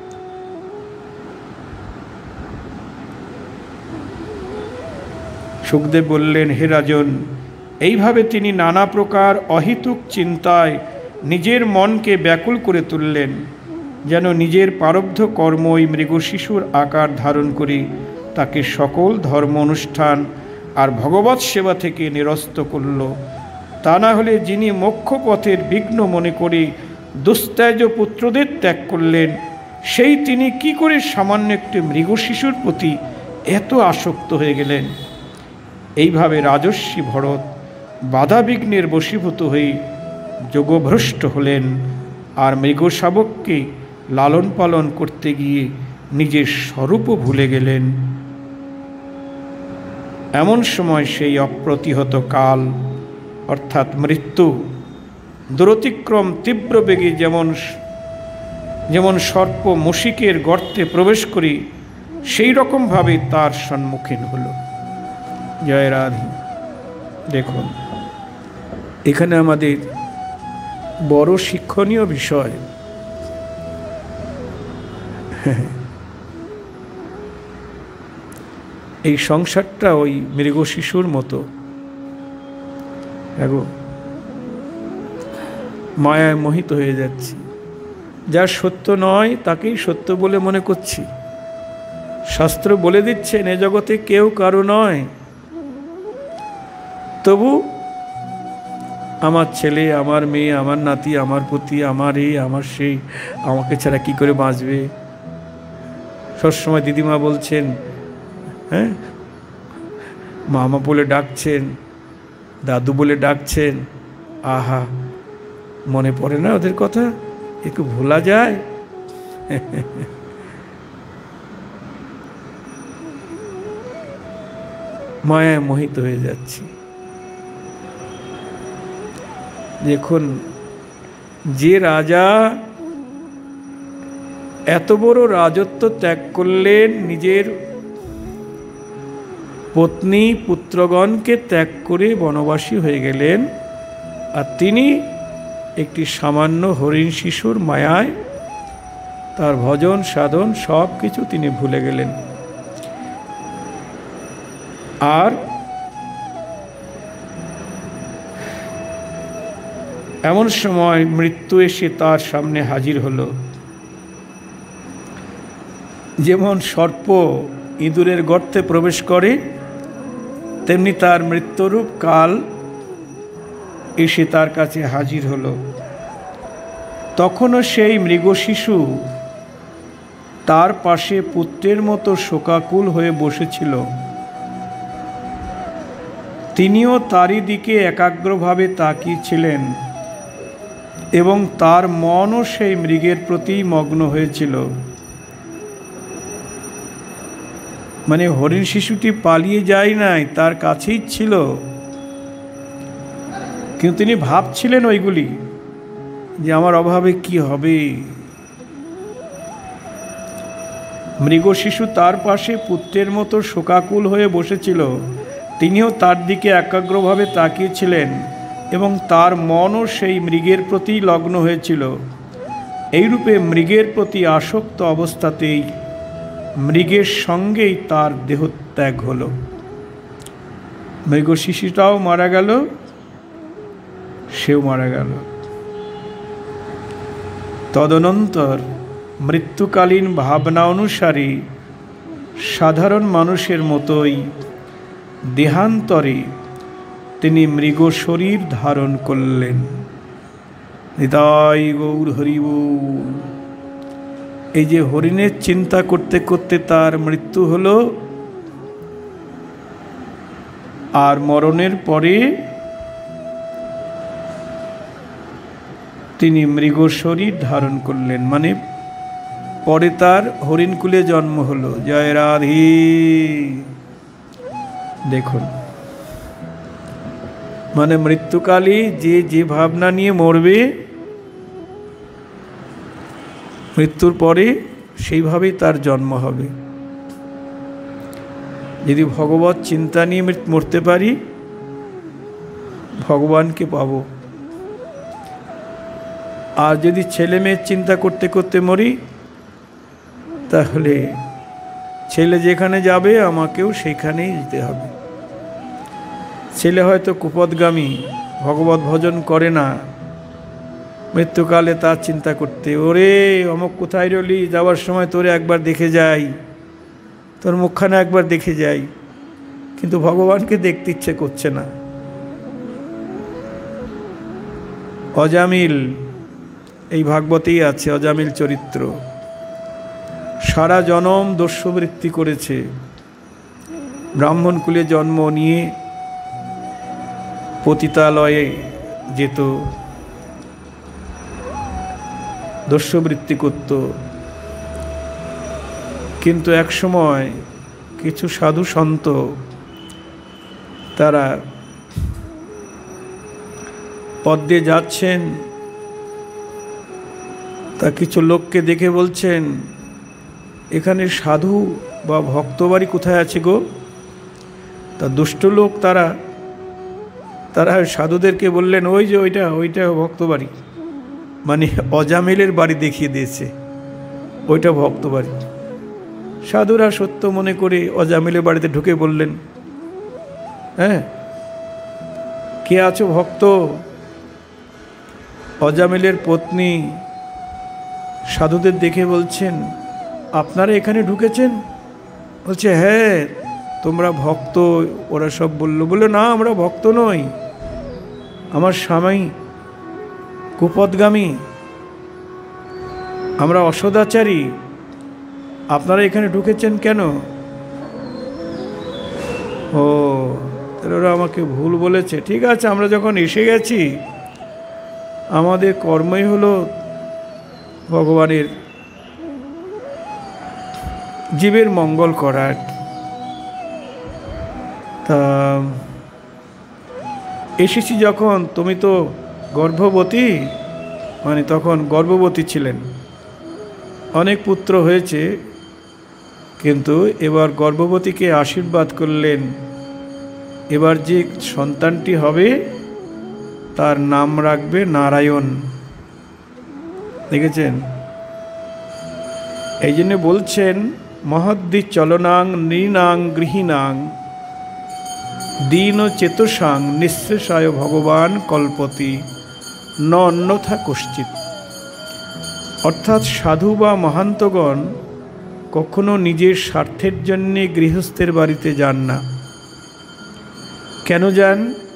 সুখদেব বললেন, হে রাজন, এইভাবে তিনি নানা প্রকার অহিতুক চিন্তায় নিজের মনকে ব্যাকুল করে তুললেন। যেন নিজের প্রারব্ধ কর্মই মৃগশিশুর আকার ধারণ করে তাকে সকল ধর্ম অনুষ্ঠান আর ভগবৎ সেবা থেকে নিরস্ত করল। তা না হলে যিনি মোক্ষ পথের বিঘ্ন মনে করে দুস্ত্যাজ্য পুত্রদের ত্যাগ করলেন, সেই তিনি কি করে সামান্য একটি মৃগশিশুর প্রতি এত আসক্ত হয়ে গেলেন? এইভাবে রাজর্ষি ভরত বাধাবিঘ্নের বশীভূত হয়ে যোগভ্রষ্ট হলেন আর মৃগশাবককে লালন পালন করতে গিয়ে নিজের স্বরূপও ভুলে গেলেন। এমন সময় সেই অপ্রতিহত কাল অর্থাৎ মৃত্যু দুরতিক্রম তীব্র বেগে যেমন সর্প মশিকের গর্তে প্রবেশ করি সেই রকমভাবে তার সম্মুখীন হল। জয় রাধে। দেখুন, এখানে আমাদের বড় শিক্ষণীয় বিষয়। এই সংসারটা ওই মৃগশিশুর মতো, দেখো মায়ায় মোহিত হয়ে যাচ্ছি। যা সত্য নয় তাকেই সত্য বলে মনে করছি। শাস্ত্র বলে দিচ্ছেন এ জগতে কেউ কারো নয়, তবু আমার ছেলে, আমার মেয়ে, আমার নাতি, আমার পুতি, আমার এই আমার সেই, আমাকে ছাড়া কি করে বাঁচবে। সবসময় দিদিমা বলছেন, হ্যাঁ, মামা বলে ডাকছেন, দাদু বলে ডাকছেন। আহা, মনে পড়ে না ওদের কথা? একটু ভোলা যায়? মায়ায় মোহিত হয়ে যাচ্ছি। দেখুন, যে রাজা এত বড় রাজত্ব ত্যাগ করলেন, নিজের পত্নী পুত্রগণকে ত্যাগ করে বনবাসী হয়ে গেলেন, আর তিনি একটি সামান্য হরিণ শিশুর মায়ায় তার ভজন সাধন সব কিছু তিনি ভুলে গেলেন। আর এমন সময় মৃত্যু এসে তার সামনে হাজির হলো। যেমন সর্প ইঁদুরের গর্তে প্রবেশ করে, তেমনি তার মৃত্যুরূপ কাল এসে তার কাছে হাজির হলো। তখনও সেই মৃগশিশু তার পাশে পুত্রের মতো শোকাকুল হয়ে বসেছিল। তিনিও তারই দিকে একাগ্রভাবে তাকিয়েছিলেন এবং তার মনও সেই মৃগের প্রতি মগ্ন হয়েছিল। মানে হরিণ শিশুটি পালিয়ে যায় নাই, তার কাছেই ছিল, কিন্তু তিনি ভাবছিলেন ওইগুলি, যে আমার অভাবে কি হবে। মৃগশিশু তার পাশে পুত্রের মতো শোকাকুল হয়ে বসেছিল। তিনিও তার দিকে একাগ্রভাবে তাকিয়েছিলেন এবং তার মনও সেই মৃগের প্রতি লগ্ন হয়েছিল। এইরূপে মৃগের প্রতি আসক্ত অবস্থাতেই মৃগের সঙ্গেই তার দেহত্যাগ হল। মৃগশিশুটাও মারা গেল, সেও মারা গেল। তদনন্তর মৃত্যুকালীন ভাবনা অনুসারে সাধারণ মানুষের মতোই দেহান্তরে তিনি মৃগ শরীর ধারণ করলেন। নিতাই গৌর হরি বল। এই যে হরিণের চিন্তা করতে করতে তার মৃত্যু হলো, আর মরণের পরে তিনি মৃগ শরীর ধারণ করলেন, মানে পরে তার হরিণকুলে জন্ম হলো। জয় রাধে। দেখুন, মানে মৃত্যুকালে যে ভাবনা নিয়ে মরবে, মৃত্যুর পরে সেইভাবেই তার জন্ম হবে। যদি ভগবত চিন্তা নিয়ে মরতে পারি, ভগবানকে পাবো। আর যদি ছেলে মেয়ের চিন্তা করতে করতে মরি, তাহলে ছেলে যেখানে যাবে আমাকেও সেখানেই যেতে হবে। ছেলে হয়তো কুপদগামী, ভগবত ভজন করে না, মৃত্যুকালে তার চিন্তা করতে, ওরে অমুক কোথায় রইলি, যাওয়ার সময় তোরে একবার দেখে যাই, তোর মুখখানা একবার দেখে যাই। কিন্তু ভগবানকে দেখতে ইচ্ছে করছে না। অজামিল, এই ভাগবতেই আছে অজামিল চরিত্র, সারা জনম দস্যুবৃত্তি করেছে, ব্রাহ্মণ কুলে জন্ম নিয়ে পতিতালয়ে যেত, দস্যুবৃত্তি করত। কিন্তু একসময় কিছু সাধু সন্ত তারা পথ দিয়ে যাচ্ছেন, তা কিছু লোককে দেখে বলছেন, এখানে সাধু বা ভক্তবাড়ি কোথায় আছে গো? তা দুষ্ট লোক তারা সাধুদেরকে বললেন, ওই যে ওইটা ভক্তবাড়ি, মানে অজামিলের বাড়ি দেখিয়ে দিয়েছে, ওইটা ভক্তবাড়ি। সাধুরা সত্য মনে করে অজামিলের বাড়িতে ঢুকে বললেন, হ্যাঁ কে আছো ভক্ত? অজামিলের পত্নী সাধুদের দেখে বলছেন, আপনারা এখানে ঢুকেছেন? বলছে, হ্যাঁ তোমরা ভক্ত? ওরা সব বললো না আমরা ভক্ত নই, আমার স্বামী কুপদগামী, আমরা অসদাচারী, আপনারা এখানে ঢুকেছেন কেন? ও তাহলে ওরা আমাকে ভুল বলেছে, ঠিক আছে, আমরা যখন এসে গেছি আমাদের কর্মই হলো ভগবানের জীবের মঙ্গল করার। তা এসেছি যখন, তুমি তো গর্ভবতী, মানে তখন গর্ভবতী ছিলেন, অনেক পুত্র হয়েছে, কিন্তু এবার গর্ভবতীকে আশীর্বাদ করলেন, এবার যে সন্তানটি হবে তার নাম রাখবে নারায়ণ। দেখেছেন? এই জন্য বলছেন, মহদ্দি চলনাং নৃণাং গৃহীণাং দীন চেতসাং নিঃশেষায় ভগবান কল্পতি ন অন্যথা কশ্চিৎ। অর্থাৎ সাধু বা মহান্তগণ কখনো নিজের স্বার্থের জন্যে গৃহস্থের বাড়িতে যান না। কেন যান?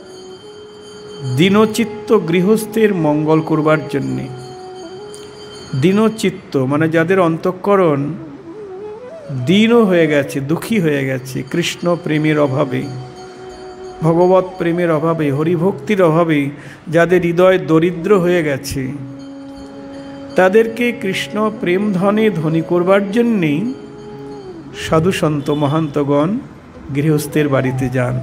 দীনচিত্ত গৃহস্থের মঙ্গল করবার জন্যে। দীনচিত্ত মানে যাদের অন্তঃকরণ দীন হয়ে গেছে, দুঃখী হয়ে গেছে কৃষ্ণ প্রেমের অভাবে, ভগবত প্রেমের অভাবে, হরিভক্তির অভাবে, যাদের হৃদয় দরিদ্র হয়ে গেছে, তাদেরকে কৃষ্ণ প্রেম ধনে ধনী করবার জন্যেই সাধু সন্ত মহান্তগণ গৃহস্থের বাড়িতে যান।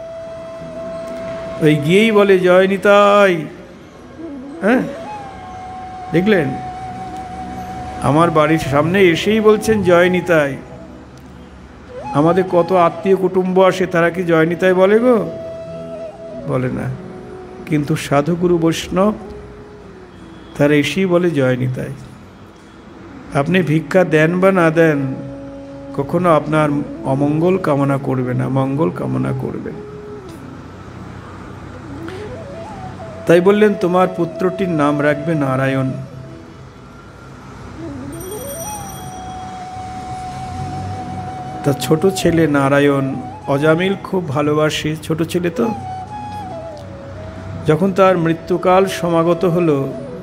ওই গিয়েই বলে, জয় নিতাই। হ্যাঁ দেখলেন, আমার বাড়ির সামনে এসেই বলছেন জয় নিতাই। আমাদের কত আত্মীয় কুটুম্ব আসে, তারা কি জয় নিতাই বলে গো? বলে না। কিন্তু সাধুগুরু বৈষ্ণব তারা এসেই বলে জয় নিতাই। আপনি ভিক্ষা দেন বা না দেন, কখনো আপনার অমঙ্গল কামনা করবে না, মঙ্গল কামনা করবেন। তাই বললেন, তোমার পুত্রটির নাম রাখবে নারায়ণ। তার ছোট ছেলে নারায়ণ, অজামিল খুব ভালোবাসে ছোট ছেলে তো। যখন তার মৃত্যুকাল সমাগত হলো,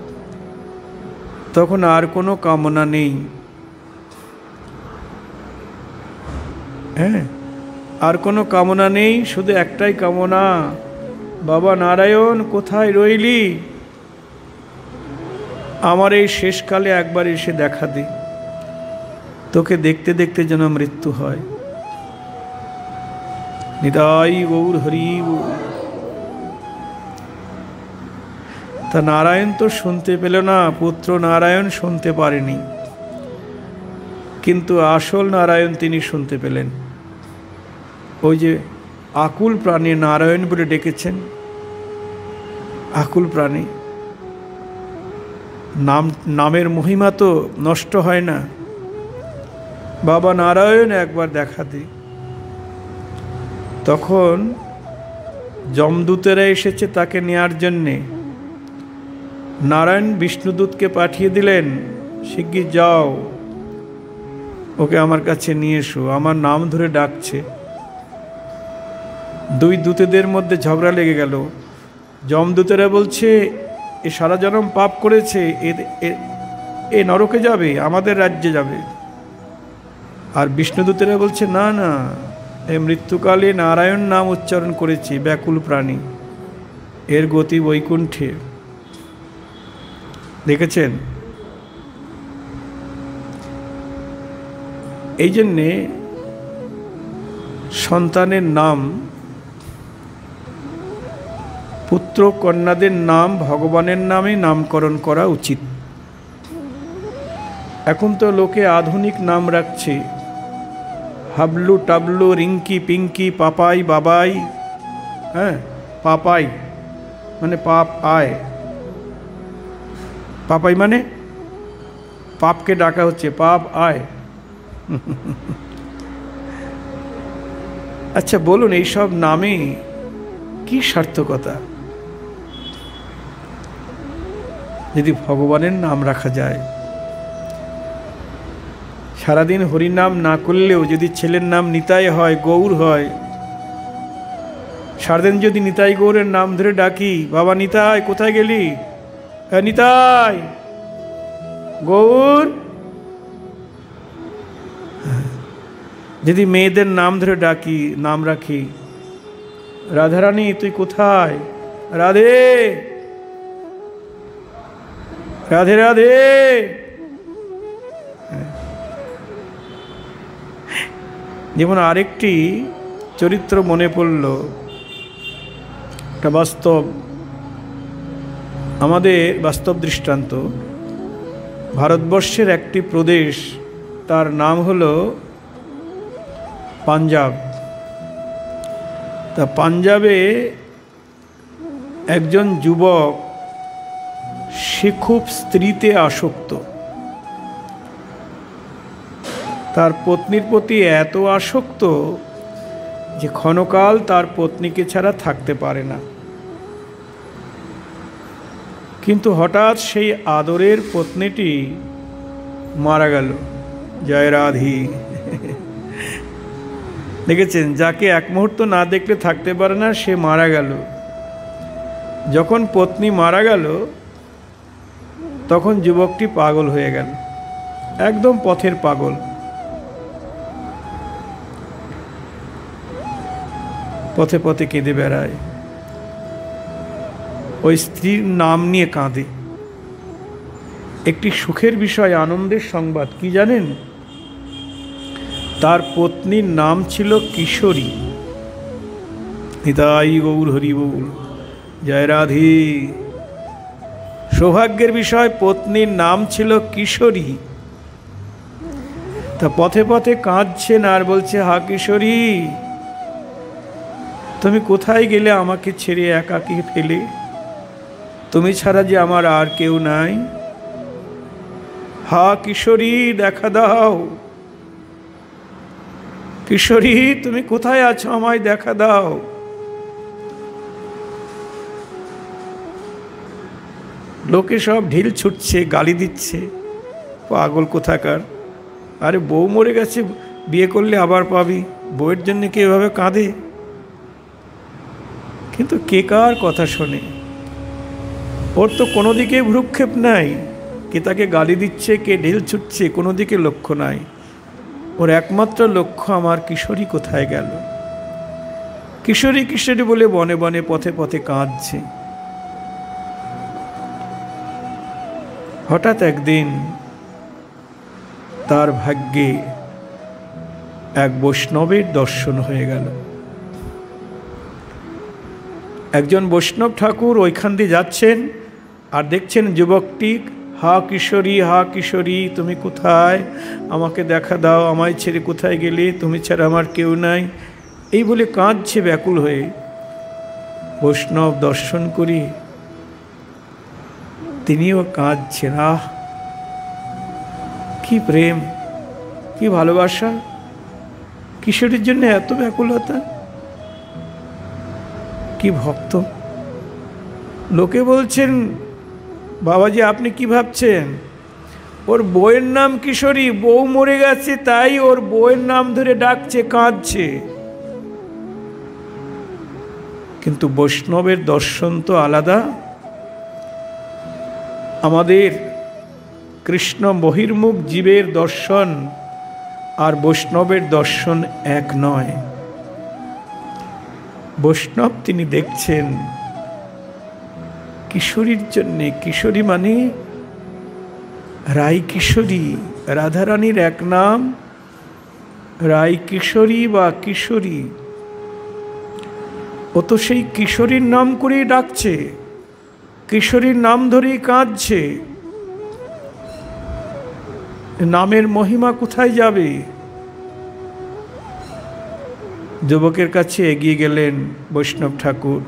তখন আর কোনো কামনা নেই। হ্যাঁ, আর কোনো কামনা নেই, শুধু একটাই কামনা, বাবা নারায়ণ কোথায় রইলি? আমার এই শেষকালে একবার এসে দেখা দে, তোকে দেখতে দেখতে যেন মৃত্যু হয়। নিতাই গৌর হরি। তা নারায়ণ তো শুনতে পেল না, পুত্র নারায়ণ শুনতে পারেনি, কিন্তু আসল নারায়ণ তিনি শুনতে পেলেন। ওই যে আকুল প্রাণী নারায়ণ বলে ডেকেছেন, আকুল প্রাণী, নামের মহিমা তো নষ্ট হয় না। বাবা নারায়ণ একবার দেখা দে। তখন যমদূতেরা এসেছে তাকে নেয়ার জন্যে। নারায়ণ বিষ্ণুদূতকে পাঠিয়ে দিলেন, শিগগির যাও, ওকে আমার কাছে নিয়ে এসো, আমার নাম ধরে ডাকছে। দুই দূতেদের মধ্যে ঝগড়া লেগে গেল। যমদূতেরা বলছে, এ সারা জনম পাপ করেছে, এ নরকে যাবে, আমাদের রাজ্যে যাবে। আর বিষ্ণুদূতেরা বলছে, না না, এ মৃত্যুকালে নারায়ণ নাম উচ্চারণ করেছে, ব্যাকুল প্রাণী, এর গতি বৈকুণ্ঠে। দেখেছেন? এই জন্যে সন্তানের নাম, পুত্র কন্যাদের নাম ভগবানের নামে নামকরণ করা উচিত। এখন তো লোকে আধুনিক নাম রাখছে, হাবলু, টাবলু, রিঙ্কি, পিঙ্কি, পাপাই, বাবাই। হ্যাঁ, পাপাই মানে পাপ আয়। পাপাই মানে পাপকে ডাকা হচ্ছে, পাপ আয়। আচ্ছা বলুন, এইসব নামে কি সার্থকতা? যদি ভগবানের নাম রাখা যায়, সারাদিন হরিনাম না করলেও যদি ছেলের নাম নিতাই হয়, গৌর হয়, সারাদিন যদি নিতাই গৌরের নাম ধরে ডাকি, বাবা নিতাই কোথায় গেলি, হ্যাঁ নিতাই গৌর। যদি মেয়েদের নাম ধরে ডাকি, নাম রাখি, রাধারানী তুই কোথায়, রাধে রাধে রাধে। যেমন আরেকটি চরিত্র মনে পড়ল, একটা বাস্তব, আমাদের বাস্তব দৃষ্টান্ত। ভারতবর্ষের একটি প্রদেশ, তার নাম হলো পাঞ্জাব। তা পাঞ্জাবে একজন যুবক, সে খুব স্ত্রীতে আসক্ত। তার পত্নীর প্রতি এত আসক্ত যে ক্ষণকাল তার পত্নীকে ছাড়া থাকতে পারে না। কিন্তু হঠাৎ সেই আদরের পত্নীটি মারা গেল। জয় রাধি। দেখেছেন, যাকে এক মুহূর্ত না দেখলে থাকতে পারে না, সে মারা গেল। যখন পত্নী মারা গেল, তখন যুবকটি পাগল হয়ে গেল, একদম পথের পাগল। পথে পথে কেঁদে বেড়ায়, ওই স্ত্রীর নাম নিয়ে কাঁদে। একটি সুখের বিষয়, আনন্দের সংবাদ কি জানেন? তার পত্নীর নাম ছিল কিশোরী। নিতাই গৌর হরি বল, জয় রাধে। সৌভাগ্যের বিষয়, পত্নীর নাম ছিল কিশোরী। তা পথে পথে কাঁদছেন আর বলছে, হা কিশোরী, তুমি কোথায় গেলে আমাকে ছেড়ে একাকী ফেলে? তুমি ছাড়া যে আমার আর কেউ নাই। হা কিশোরী, দেখা দাও। কিশোরী, তুমি কোথায় আছো, আমায় দেখা দাও। লোকে সব ঢিল ছুটছে, গালি দিচ্ছে, পাগল কোথাকার। আরে বউ মরে গেছে, বিয়ে করলে আবার পাবি, বউয়ের জন্য কে এভাবে কাঁদে? কিন্তু কে কার কথা শোনে? ওর তো কোনো দিকে ভ্রুক্ষেপ নাই। কে তাকে গালি দিচ্ছে, কে ঢিল ছুটছে, কোনো দিকে লক্ষ্য নাই। ওর একমাত্র লক্ষ্য, আমার কিশোরী কোথায় গেল। কিশোরী কিশোরী বলে বনে বনে পথে পথে কাঁদছে। হঠাৎ একদিন তার ভাগ্যে এক বৈষ্ণবের দর্শন হয়ে গেল। একজন বৈষ্ণব ঠাকুর ওইখান দিয়ে যাচ্ছেন, আর দেখছেন যুবকটি, হা কিশোরী, হা কিশোরী, তুমি কোথায়, আমাকে দেখা দাও, আমায় ছেড়ে কোথায় গেলে, তুমি ছাড়া আমার কেউ নাই, এই বলে কাঁদছে ব্যাকুল হয়ে। বৈষ্ণব দর্শন করি, তিনিও কাঁদছেন। আহ, কি প্রেম, কি ভালোবাসা, কিশোরীর জন্য এত ব্যাকুলতা, কি ভক্ত। লোকে বলছেন বাবাজি আপনি কি ভাবছেন? ওর বউয়ের নাম কিশোরী, বউ মরে গেছে তাই ওর বউয়ের নাম ধরে ডাকছে, কাঁদছে। কিন্তু বৈষ্ণবের দর্শন তো আলাদা। আমাদের কৃষ্ণ বহির্মুখ জীবের দর্শন আর বৈষ্ণবের দর্শন এক নয়। বৈষ্ণব তিনি দেখছেন কিশোরীর জন্যে, কিশোরী মানে রাই কিশোরী, রাধারানীর এক নাম রাই কিশোরী বা কিশোরী। ও তো সেই কিশোরীর নাম করেই ডাকছে, কিশোরীর নাম ধরেই কাঁদছে। নামের মহিমা কোথায় যাবে? যুবকের কাছে এগিয়ে গেলেন বৈষ্ণব ঠাকুর।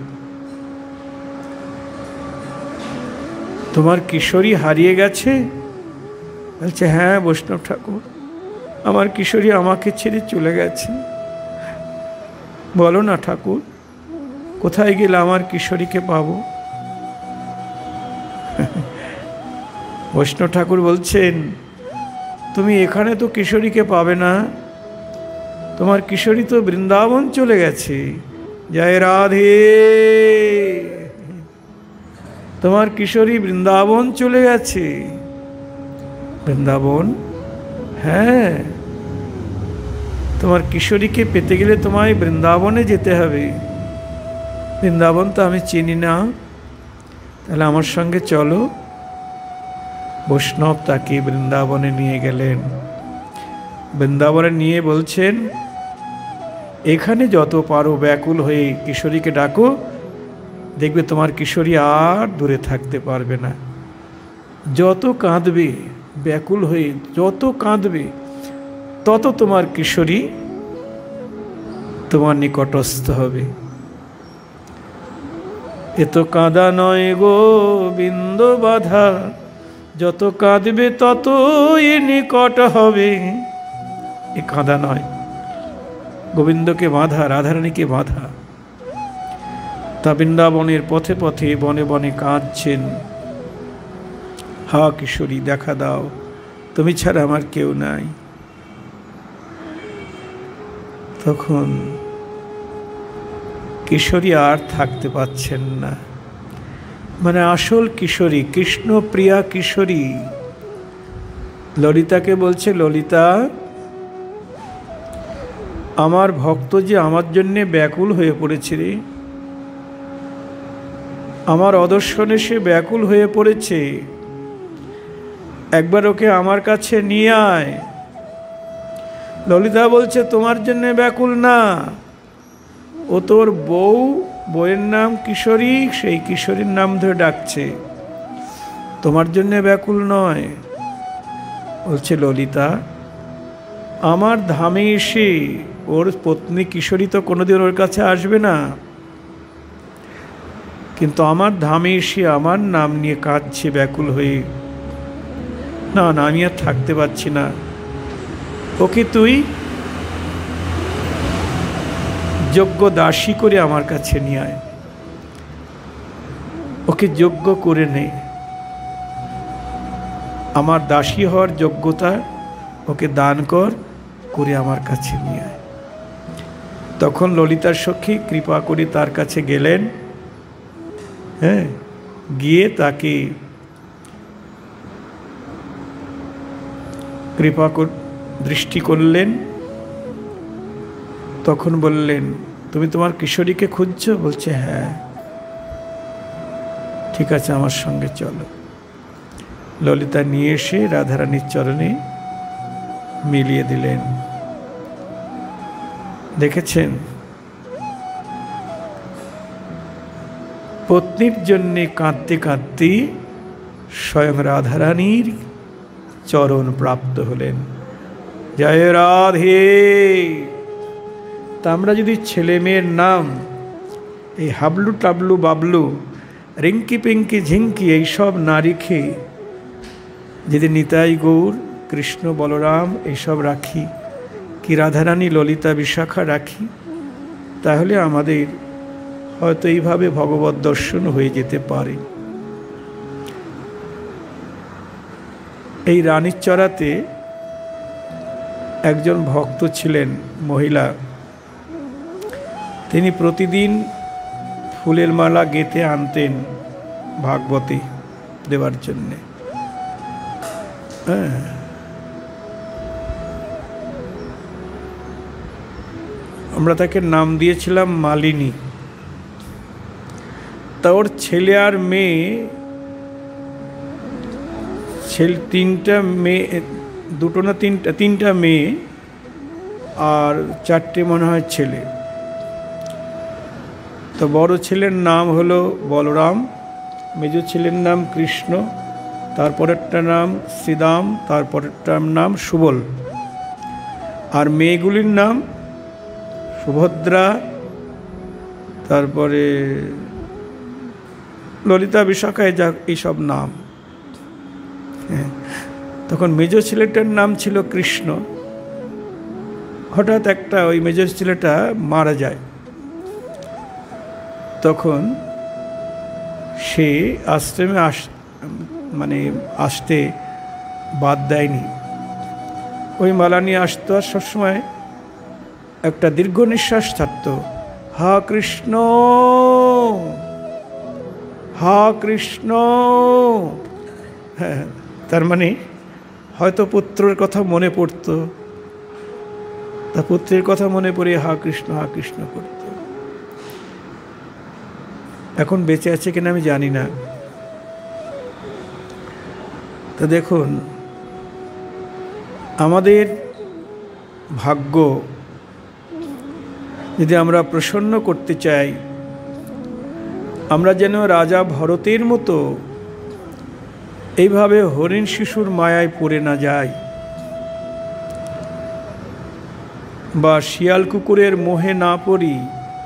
তোমার কিশোরী হারিয়ে গেছে? বলছে হ্যাঁ বৈষ্ণব ঠাকুর, আমার কিশোরী আমাকে ছেড়ে চলে গেছে। বলো না ঠাকুর, কোথায় গেলে আমার কিশোরীকে পাবো? বৈষ্ণব ঠাকুর বলছেন তুমি এখানে তো কিশোরীকে পাবে না, তোমার কিশোরী তো বৃন্দাবন চলে গেছে। জয় রাধে, তোমার কিশোরী বৃন্দাবন চলে গেছে। বৃন্দাবন? হ্যাঁ, তোমার কিশোরীকে পেতে গেলে তোমায় বৃন্দাবনে যেতে হবে। বৃন্দাবন তো আমি চিনি না, তাহলে আমার সঙ্গে চলো। বৈষ্ণব তাকে বৃন্দাবনে নিয়ে গেলেন। বৃন্দাবনে নিয়ে বলছেন এখানে যত পারো ব্যাকুল হয়ে কিশোরীকে ডাকো, দেখবে তোমার কিশোরী আর দূরে থাকতে পারবে না। যত কাঁদবে ব্যাকুল হয়ে, যত কাঁদবে তত তোমার কিশোরী তোমার নিকটস্থ হবে। এ তো কাঁদা নয় গো বিন্দ বাধা, যত কাঁদবে তত এ নিকট হবে। এ কাঁদা নয়, গোবিন্দকে বাঁধা, রাধারানীকে বাঁধা। তা বৃন্দাবনের পথে পথে বনে বনে কাঁদছেন, হা কিশোরী দেখা দাও, তুমি ছাড়া আমার কেউ নাই। তখন কিশোরী আর থাকতে পাচ্ছেন না, মানে আসল কিশোরী, কৃষ্ণ প্রিয়া কিশোরী ললিতাকে বলছে ললিতা, আমার ভক্ত যে আমার জন্যে ব্যাকুল হয়ে পড়েছে রে, আমার অদর্শনে সে ব্যাকুল হয়ে পড়েছে, একবার ওকে আমার কাছে নিয়ে আয়। ললিতা বলছে তোমার জন্যে ব্যাকুল না, ও তোর বউ, বউয়ের নাম কিশোরী, সেই কিশোরীর নাম ধরে ডাকছে, তোমার জন্যে ব্যাকুল নয়। বলছে ললিতা আমার ধামে এসে ওর পত্নী কিশোরী তো কোনোদিন ওর কাছে আসবে না, কিন্তু আমার ধামে এসে আমার নাম নিয়ে কাঁদছে ব্যাকুল হয়ে। না না, আমি আর থাকতে পারছি না, ওকে তুই যোগ্য দাসী করে আমার কাছে নিয়ে আয়, ওকে যোগ্য করে নে, আমার দাসী হওয়ার যোগ্যতা ওকে দান কর, করে আমার কাছে নিয়ে আয়। তখন ললিতার সখী কৃপা করে তার কাছে গেলেন, হ্যাঁ, গিয়ে তাকে কৃপা দৃষ্টি করলেন। তখন বললেন তুমি তোমার কিশোরীকে খুঁজছো? বলছে হ্যাঁ। ঠিক আছে, আমার সঙ্গে চলো। ললিতা নিয়ে এসে রাধারানীর চরণে মিলিয়ে দিলেন। দেখেছেন, পত্নীর জন্যে কাঁদতে কাঁদতে স্বয়ং রাধারানীর চরণ প্রাপ্ত হলেন। জয় রাধে। তা আমরা যদি ছেলে মেয়ের নাম এই হাবলু টাবলু বাবলু রিঙ্কি পিঙ্কি ঝিঙ্কি এইসব না রেখে যদি নিতাই গৌর কৃষ্ণ বলরাম এইসব রাখি, কি রাধারানী ললিতা বিশাখা রাখি, তাহলে আমাদের হয়তো এইভাবে ভগবত দর্শন হয়ে যেতে পারে। এই রানীরচরাতে একজন ভক্ত ছিলেন, মহিলা। তিনি প্রতিদিন ফুলের মালা গেঁথে আনতেন ভাগবতী দেওয়ার জন্যে। হ্যাঁ, আমরা তাকে নাম দিয়েছিলাম মালিনী। তা ওর ছেলে আর মেয়ে, তিনটা মেয়ে, দুটো না তিনটা মেয়ে আর 4টে মনে হয় ছেলে। তো বড় ছেলের নাম হলো বলরাম, মেজ ছেলের নাম কৃষ্ণ, তারপরেরটার নাম শ্রীদাম, তারপরেরটার নাম সুবল। আর মেয়েগুলির নাম সুভদ্রা, তারপরে ললিতা, বিশাখা, এইসব নাম। হ্যাঁ, তখন মেজ ছেলেটার নাম ছিল কৃষ্ণ। হঠাৎ একটা ওই মেজ ছেলেটা মারা যায়। তখন সে আশ্রমে আসতে বাদ দেয়নি। ওই মালা নিয়ে আসতো আর সবসময় একটা দীর্ঘ নিঃশ্বাস ছাড়ত, হা কৃষ্ণ, হা কৃষ্ণ। হ্যাঁ, তার মানে হয়তো পুত্রের কথা মনে পড়ত, তা পুত্রের কথা মনে পড়ে হা কৃষ্ণ করত। এখন বেঁচে আছে কিনা আমি জানি না। তো দেখুন, আমাদের ভাগ্য যদি আমরা প্রসন্ন করতে চাই, আমরা যেন রাজা ভরতের মতো এইভাবে হরিণ শিশুর মায়ায় পড়ে না যাই, বা শিয়াল কুকুরের মোহে না পড়ি।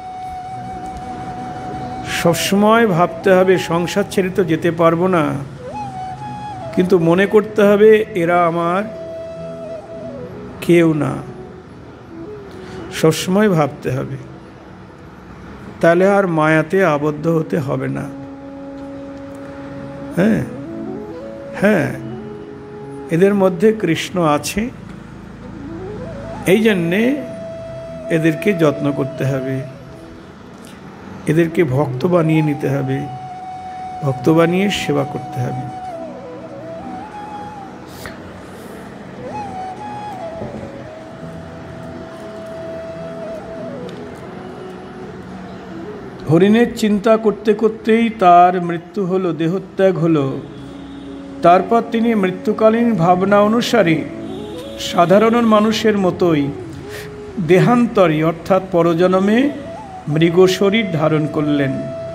সবসময় ভাবতে হবে সংসার ছেড়ে তো যেতে পারবো না, কিন্তু মনে করতে হবে এরা আমার কেউ না। সবসময় ভাবতে হবে, তাহলে আর মায়াতে আবদ্ধ হতে হবে না। হ্যাঁ হ্যাঁ, এদের মধ্যে কৃষ্ণ আছে, এই জন্যে এদেরকে যত্ন করতে হবে, এদেরকে ভক্ত বানিয়ে নিতে হবে, ভক্ত বানিয়ে সেবা করতে হবে। হরিণের চিন্তা করতে করতেই তার মৃত্যু হলো, দেহত্যাগ হলো। তারপর তিনি মৃত্যুকালীন ভাবনা অনুসারে সাধারণ মানুষের মতোই দেহান্তরী অর্থাৎ পরজন্মে মৃগ শরীর ধারণ করলেন।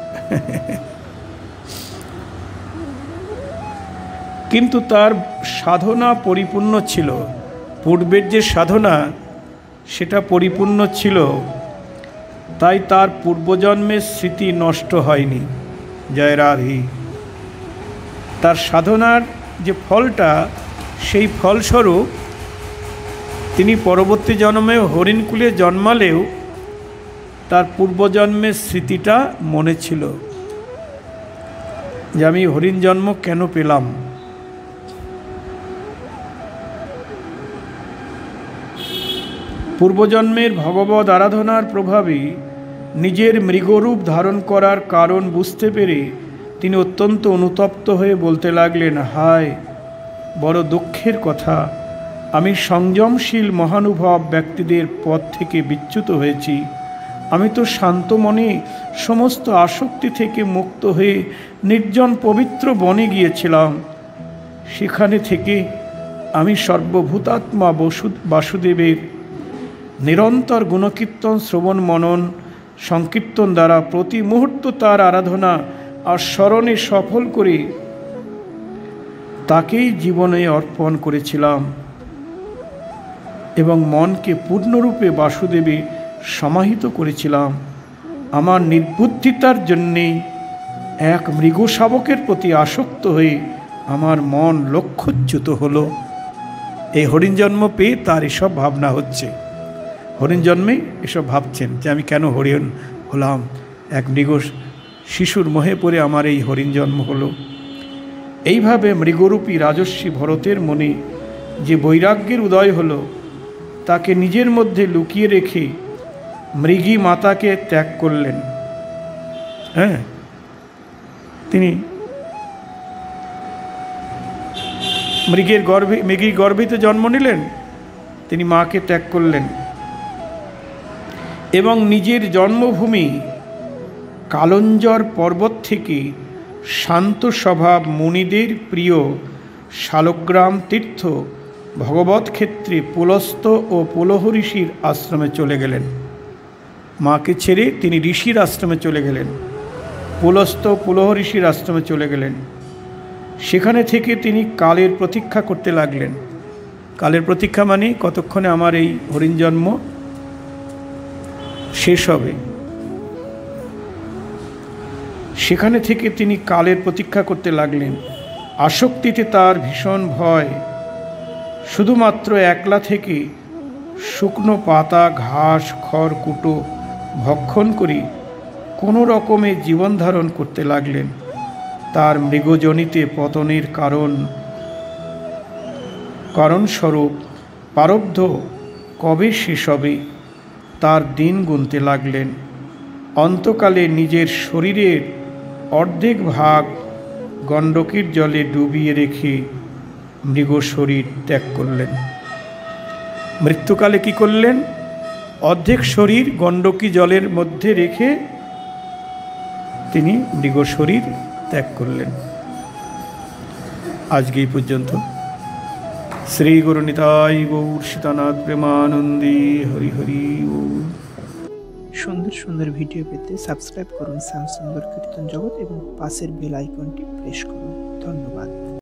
কিন্তু তার সাধনা পরিপূর্ণ ছিল, পূর্বের যে সাধনা সেটা পরিপূর্ণ ছিল, তাই তার পূর্বজন্মের স্মৃতি নষ্ট হয়নি। জয় রাধে। তার সাধনার যে ফলটা, সেই ফলস্বরূপ তিনি পরবর্তী জন্মে হরিণকুলে জন্মালেও তার পূর্বজন্মের স্মৃতিটা মনে ছিল, যে আমি হরিণ জন্ম কেন পেলাম। পূর্বজন্মের ভগবদ আরাধনার প্রভাবে নিজের মৃগরূপ ধারণ করার কারণ বুঝতে পেরে তিনি অত্যন্ত অনুতপ্ত হয়ে বলতে লাগলেন, হায় বড় দুঃখের কথা, আমি সংযমশীল মহানুভব ব্যক্তিদের পথ থেকে বিচ্যুত হয়েছি। আমি তো শান্ত মনে সমস্ত আসক্তি থেকে মুক্ত হয়ে নির্জন পবিত্র বনে গিয়েছিলাম। সেখানে থেকে আমি সর্বভূতাত্মা বাসুদেবের নিরন্তর গুণকীর্তন শ্রবণ মনন সংকীর্তন দ্বারা প্রতি মুহূর্ত তার আরাধনা আর স্মরণে সফল করে তাকেই জীবনে অর্পণ করেছিলাম এবং মনকে পূর্ণরূপে বাসুদেবে সমাহিত করেছিলাম। আমার নির্বুদ্ধিতার জন্যেই এক মৃগ শাবকের প্রতি আসক্ত হয়ে আমার মন লক্ষ্যচ্যুত হলো। এই হরিণ জন্ম পেয়ে তার এসব ভাবনা হচ্ছে। হরিণ জন্মে এসব ভাবছেন যে আমি কেন হরিণ হলাম, এক মৃগ শিশুর মোহে পড়ে আমার এই হরিণ জন্ম হলো। এইভাবে মৃগরূপী রাজস্বী ভরতের মনে যে বৈরাগ্যের উদয় হলো, তাকে নিজের মধ্যে লুকিয়ে রেখে মৃগী মাতাকে ত্যাগ করলেন। হ্যাঁ, তিনি মৃগীর গর্ভেতে জন্ম নিলেন, তিনি মাকে ত্যাগ করলেন এবং নিজের জন্মভূমি কালঞ্জর পর্বত থেকে শান্ত স্বভাব মুনিদের প্রিয় শালগ্রাম তীর্থ ভগবত ক্ষেত্রে পুলস্ত ও পুলহ ঋষির আশ্রমে চলে গেলেন। মাকে ছেড়ে তিনি ঋষির আশ্রমে চলে গেলেন, পুলস্ত পুলহ ঋষির আশ্রমে চলে গেলেন। সেখানে থেকে তিনি কালের প্রতীক্ষা করতে লাগলেন। কালের প্রতীক্ষা মানে কতক্ষণে আমার এই হরিণ জন্ম শেষ হবে। সেখানে থেকে তিনি কালের প্রতীক্ষা করতে লাগলেন। আসক্তিতে তার ভীষণ ভয়। শুধুমাত্র একলা থেকে শুকনো পাতা, ঘাস, খড় কুটো ভক্ষণ করে কোনো রকমে জীবন ধারণ করতে লাগলেন। তার মৃগজনিতে পতনের কারণস্বরূপ প্রারব্ধ কবে শেষ হবে তার দিন গুনতে লাগলেন। অন্তকালে নিজের শরীরের অর্ধেক ভাগ গণ্ডকীর জলে ডুবিয়ে রেখে মৃগ শরীর ত্যাগ করলেন। মৃত্যুকালে কি করলেন? অর্ধেক শরীর গণ্ডকী জলের মধ্যে রেখে তিনি মৃগ শরীর ত্যাগ করলেন। আজকে এই পর্যন্ত। শ্রী গুরু নিতাই গৌর সীতানাথ প্রেমানন্দী হরি হরি বল। সুন্দর সুন্দর ভিডিও পেতে সাবস্ক্রাইব করুন শ্যামসুন্দর কীর্তন জগৎ এবং পাশের বেল আইকনটি প্রেস করুন। ধন্যবাদ।